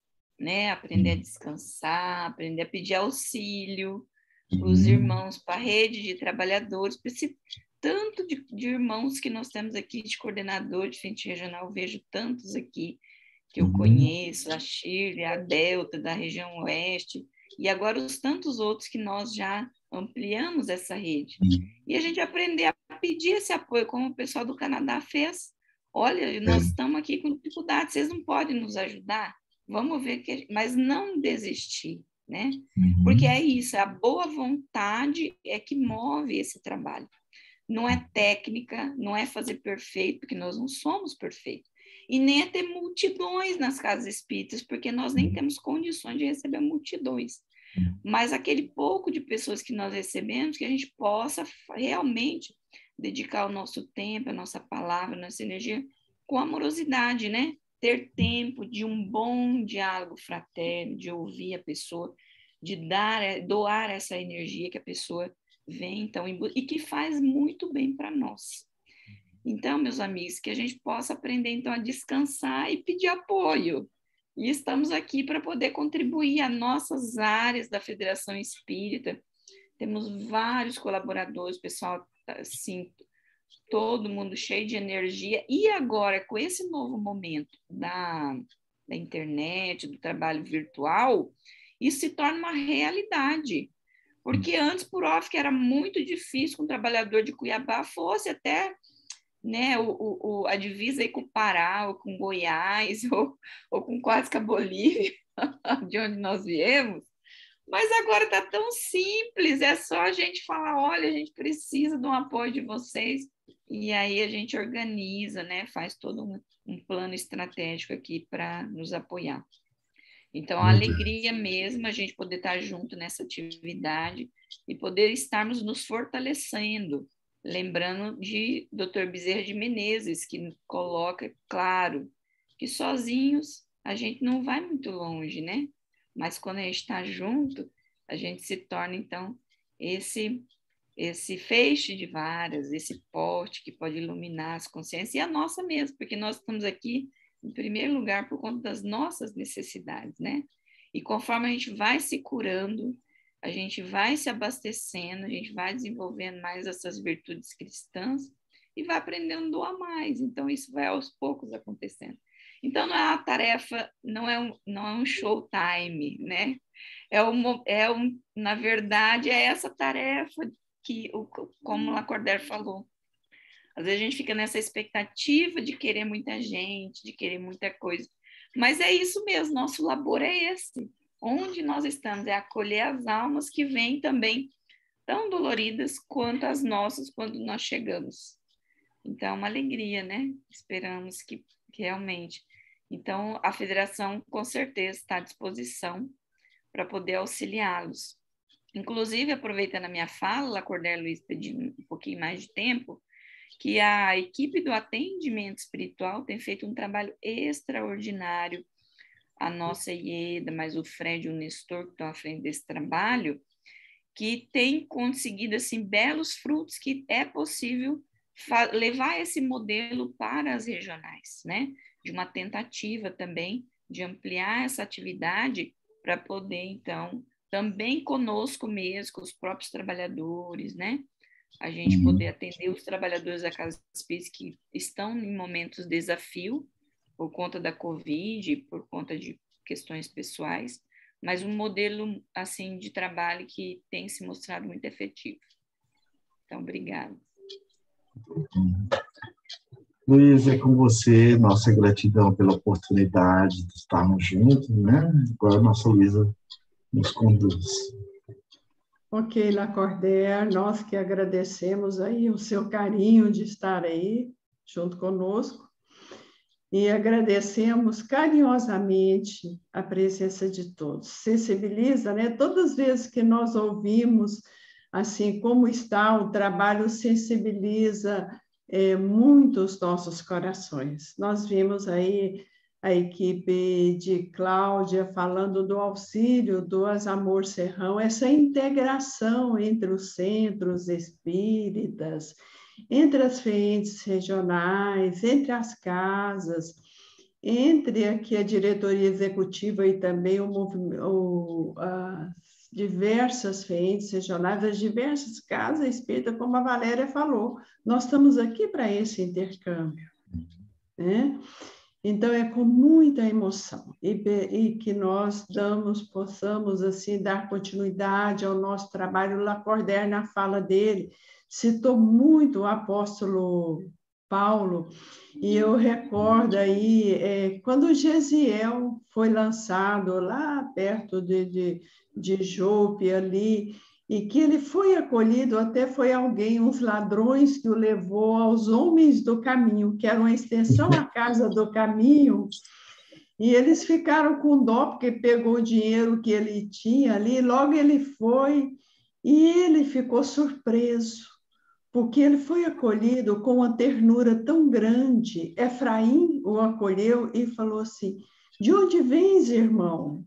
né? Aprender a descansar, aprender a pedir auxílio para os irmãos, para a rede de trabalhadores, para esse tanto de irmãos que nós temos aqui, de coordenador de frente regional, eu vejo tantos aqui que eu conheço, a Shirley, a Delta, da região oeste, e agora os tantos outros que nós já ampliamos essa rede. E a gente aprender a pedir esse apoio, como o pessoal do Canadá fez. Olha, nós estamos aqui com dificuldade, vocês não podem nos ajudar? Vamos ver, mas não desistir, né? Porque é isso, a boa vontade é que move esse trabalho. Não é técnica, não é fazer perfeito, porque nós não somos perfeitos. E nem é ter multidões nas casas espíritas, porque nós nem temos condições de receber multidões. Mas aquele pouco de pessoas que nós recebemos, que a gente possa realmente dedicar o nosso tempo, a nossa palavra, a nossa energia com amorosidade, né? Ter tempo de um bom diálogo fraterno, de ouvir a pessoa, de doar essa energia que a pessoa vem, então, e que faz muito bem para nós. Então, meus amigos, que a gente possa aprender, então, a descansar e pedir apoio. E estamos aqui para poder contribuir a nossas áreas da Federação Espírita. Temos vários colaboradores, pessoal, assim, todo mundo cheio de energia. E agora, com esse novo momento da internet, do trabalho virtual, isso se torna uma realidade. Porque antes, por off, que era muito difícil que um trabalhador de Cuiabá fosse até, né, a divisa aí com o Pará, ou com Goiás, ou com quase com a Bolívia, de onde nós viemos. Mas agora está tão simples, é só a gente falar, olha, a gente precisa de um apoio de vocês, e aí a gente organiza, né, faz todo um plano estratégico aqui para nos apoiar. Então, a alegria mesmo a gente poder estar junto nessa atividade e poder estarmos nos fortalecendo, lembrando de Dr. Bezerra de Menezes, que coloca, claro, que sozinhos a gente não vai muito longe, né? Mas quando a gente está junto, a gente se torna, então, esse feixe de varas, esse pote que pode iluminar as consciências, e a nossa mesmo, porque nós estamos aqui, em primeiro lugar, por conta das nossas necessidades, né? E conforme a gente vai se curando, a gente vai se abastecendo, a gente vai desenvolvendo mais essas virtudes cristãs e vai aprendendo a doar mais. Então, isso vai aos poucos acontecendo. Então, não é uma tarefa, não é um showtime, né? Na verdade, é essa tarefa que, como o Lacordaire falou, às vezes a gente fica nessa expectativa de querer muita gente, de querer muita coisa. Mas é isso mesmo, nosso labor é esse. Onde nós estamos é acolher as almas que vêm também tão doloridas quanto as nossas quando nós chegamos. Então, é uma alegria, né? Esperamos que realmente. Então, a federação, com certeza, está à disposição para poder auxiliá-los. Inclusive, aproveitando a minha fala, Lacordaire Luiz pediu um pouquinho mais de tempo, que a equipe do atendimento espiritual tem feito um trabalho extraordinário. A nossa Ieda, mas o Fred e o Nestor, que estão à frente desse trabalho, que tem conseguido assim, belos frutos, que é possível levar esse modelo para as regionais, né? De uma tentativa também de ampliar essa atividade para poder, então, também conosco mesmo, com os próprios trabalhadores, né? A gente poder atender os trabalhadores da Casa Espírita que estão em momentos de desafio por conta da Covid, por conta de questões pessoais, mas um modelo, assim, de trabalho que tem se mostrado muito efetivo. Então, obrigada. Luiz, é com você, nossa gratidão pela oportunidade de estarmos juntos, né? Agora a nossa Luísa nos conduz. Ok, Lacordaire, nós que agradecemos aí o seu carinho de estar aí junto conosco e agradecemos carinhosamente a presença de todos. Sensibiliza, né? Todas as vezes que nós ouvimos assim como está o trabalho, sensibiliza muito os nossos corações. Nós vimos aí a equipe de Cláudia falando do auxílio do Amor Serrão, essa integração entre os centros espíritas, entre as frentes regionais, entre as casas, entre aqui a diretoria executiva e também as diversas frentes regionais, as diversas casas espíritas, como a Valéria falou. Nós estamos aqui para esse intercâmbio, né? Então, é com muita emoção e que nós possamos assim, dar continuidade ao nosso trabalho. O Lacordaire, na fala dele, citou muito o apóstolo Paulo, e eu recordo aí, quando o Gesiel foi lançado lá perto de Jope, ali, e que ele foi acolhido, até foi alguém, uns ladrões, que o levou aos homens do caminho, que era uma extensão à casa do caminho, e eles ficaram com dó, porque pegou o dinheiro que ele tinha ali, logo ele foi, e ele ficou surpreso, porque ele foi acolhido com uma ternura tão grande. Efraim o acolheu e falou assim: de onde vens, irmão?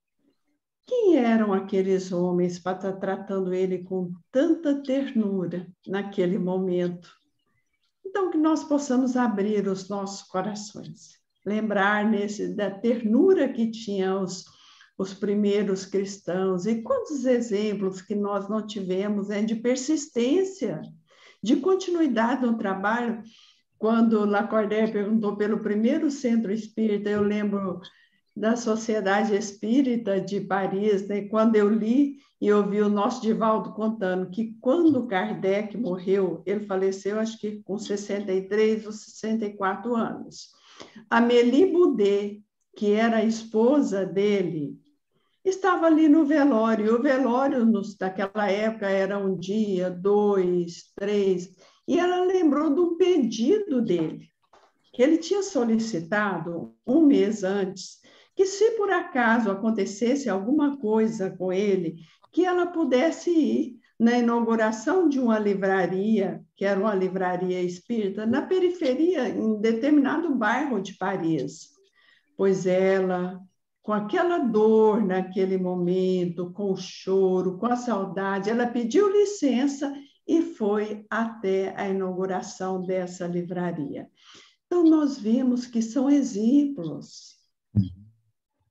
Quem eram aqueles homens para estar tratando ele com tanta ternura naquele momento? Então, que nós possamos abrir os nossos corações, lembrar da ternura que tinham os primeiros cristãos, e quantos exemplos que nós não tivemos de persistência, de continuidade no trabalho. Quando Lacordaire perguntou pelo primeiro centro espírita, eu lembro da Sociedade Espírita de Paris, né? Quando eu li e ouvi o nosso Divaldo contando que quando Kardec morreu, ele faleceu acho que com 63 ou 64 anos. Amélie Boudet, que era a esposa dele, estava ali no velório. O velório daquela época era um dia, 2, 3, e ela lembrou de um pedido dele, que ele tinha solicitado um mês antes, que se por acaso acontecesse alguma coisa com ele, que ela pudesse ir na inauguração de uma livraria, que era uma livraria espírita, na periferia, em determinado bairro de Paris. Pois ela, com aquela dor naquele momento, com o choro, com a saudade, ela pediu licença e foi até a inauguração dessa livraria. Então, nós vimos que são exemplos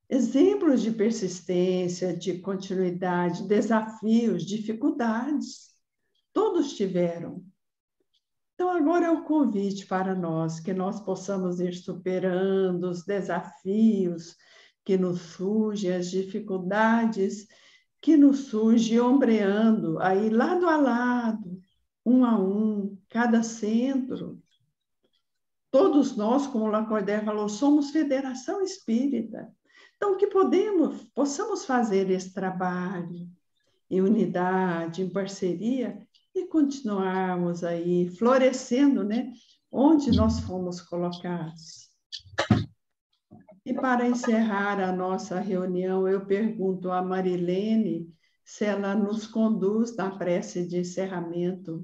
exemplos de persistência, de continuidade, desafios, dificuldades. Todos tiveram. Então, agora é o convite para nós, que nós possamos ir superando os desafios que nos surgem, as dificuldades que nos surgem, ombreando aí lado a lado, um a um, cada centro. Todos nós, como o Lacordaire falou, somos federação espírita. Então, que possamos fazer esse trabalho em unidade, em parceria, e continuarmos aí florescendo, né? Onde nós fomos colocados. E para encerrar a nossa reunião, eu pergunto a Marilene se ela nos conduz na prece de encerramento.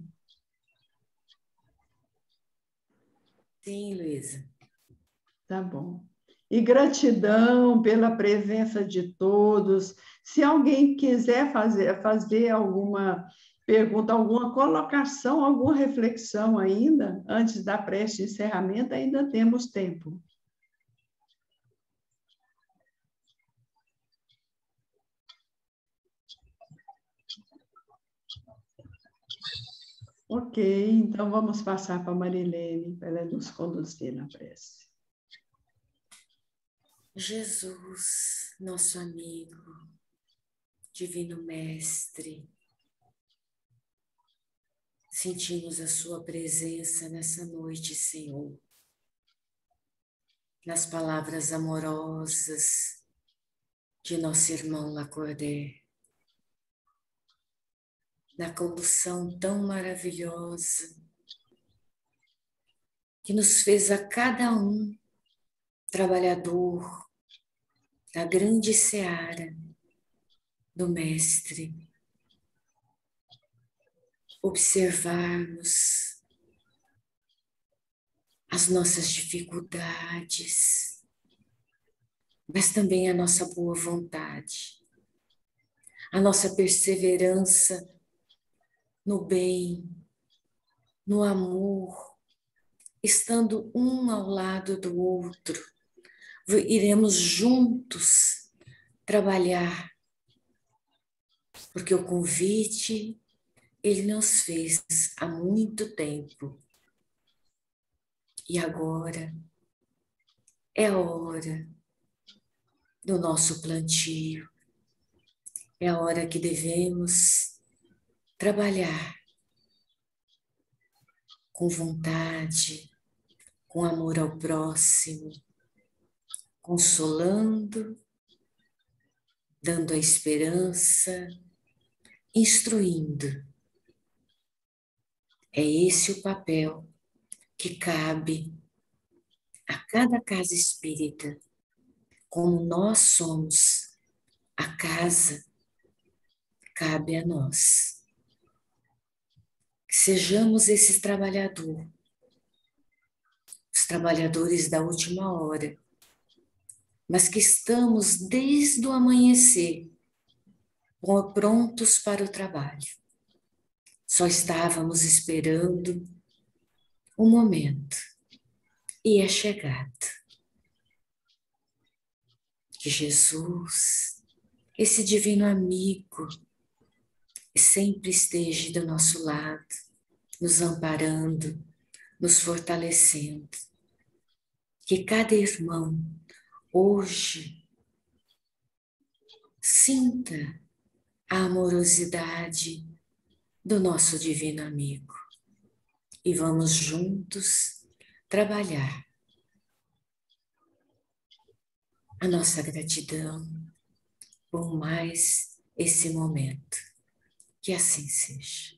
Sim, Luísa. Tá bom. E gratidão pela presença de todos. Se alguém quiser fazer alguma pergunta, alguma colocação, alguma reflexão ainda, antes da prece de encerramento, ainda temos tempo. Ok, então vamos passar para a Marilene, para ela nos conduzir na prece. Jesus, nosso amigo, Divino Mestre, sentimos a sua presença nessa noite, Senhor, nas palavras amorosas de nosso irmão Lacordaire, na condução tão maravilhosa que nos fez a cada um trabalhador da grande seara do Mestre, observarmos as nossas dificuldades, mas também a nossa boa vontade, a nossa perseverança no bem, no amor, estando um ao lado do outro, iremos juntos trabalhar, porque o convite Ele nos fez há muito tempo. E agora é a hora do nosso plantio, é a hora que devemos trabalhar com vontade, com amor ao próximo, consolando, dando a esperança, instruindo. É esse o papel que cabe a cada casa espírita, como nós somos a casa, cabe a nós. Que sejamos esses trabalhadores, os trabalhadores da última hora, mas que estamos desde o amanhecer prontos para o trabalho. Só estávamos esperando o momento e é chegado. Que Jesus, esse divino amigo, sempre esteja do nosso lado, nos amparando, nos fortalecendo. Que cada irmão hoje sinta a amorosidade do nosso divino amigo e vamos juntos trabalhar a nossa gratidão por mais esse momento. Que assim seja.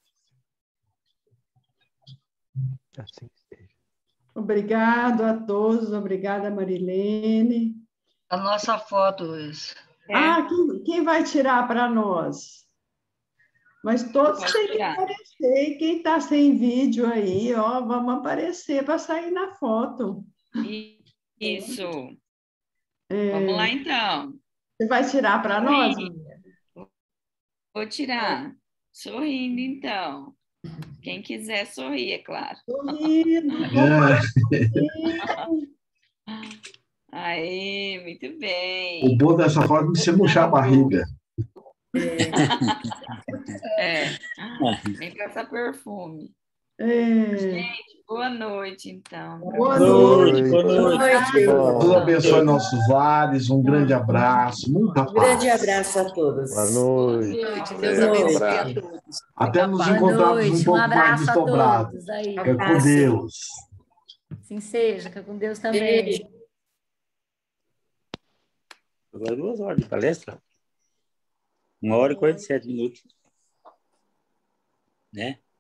Assim seja. Obrigado a todos, obrigada, Marilene. A nossa foto, Luiz. Ah, quem vai tirar para nós? Mas todos têm que aparecer. E quem está sem vídeo aí, ó, vamos aparecer para sair na foto. Isso. Vamos lá, então. Você vai tirar para nós? Vou tirar. Sorrindo, então. Quem quiser sorrir, é claro. Sorrindo. Aê, muito bem. O bom dessa forma é você murchar a barriga. Nem passar perfume. É. Gente, boa noite, então. Boa noite. Boa noite. Deus abençoe nossos lares. Um grande abraço. Muita paz. Grande abraço a todos. Boa noite. Boa noite. Deus abençoe a todos. Até nos Boa encontrarmos noite, um pouco mais abraço a desdobrado. todos aí. Fica com Deus. Assim seja, fica com Deus também. Agora 2 horas de palestra. 1 hora e 47 minutos. Né?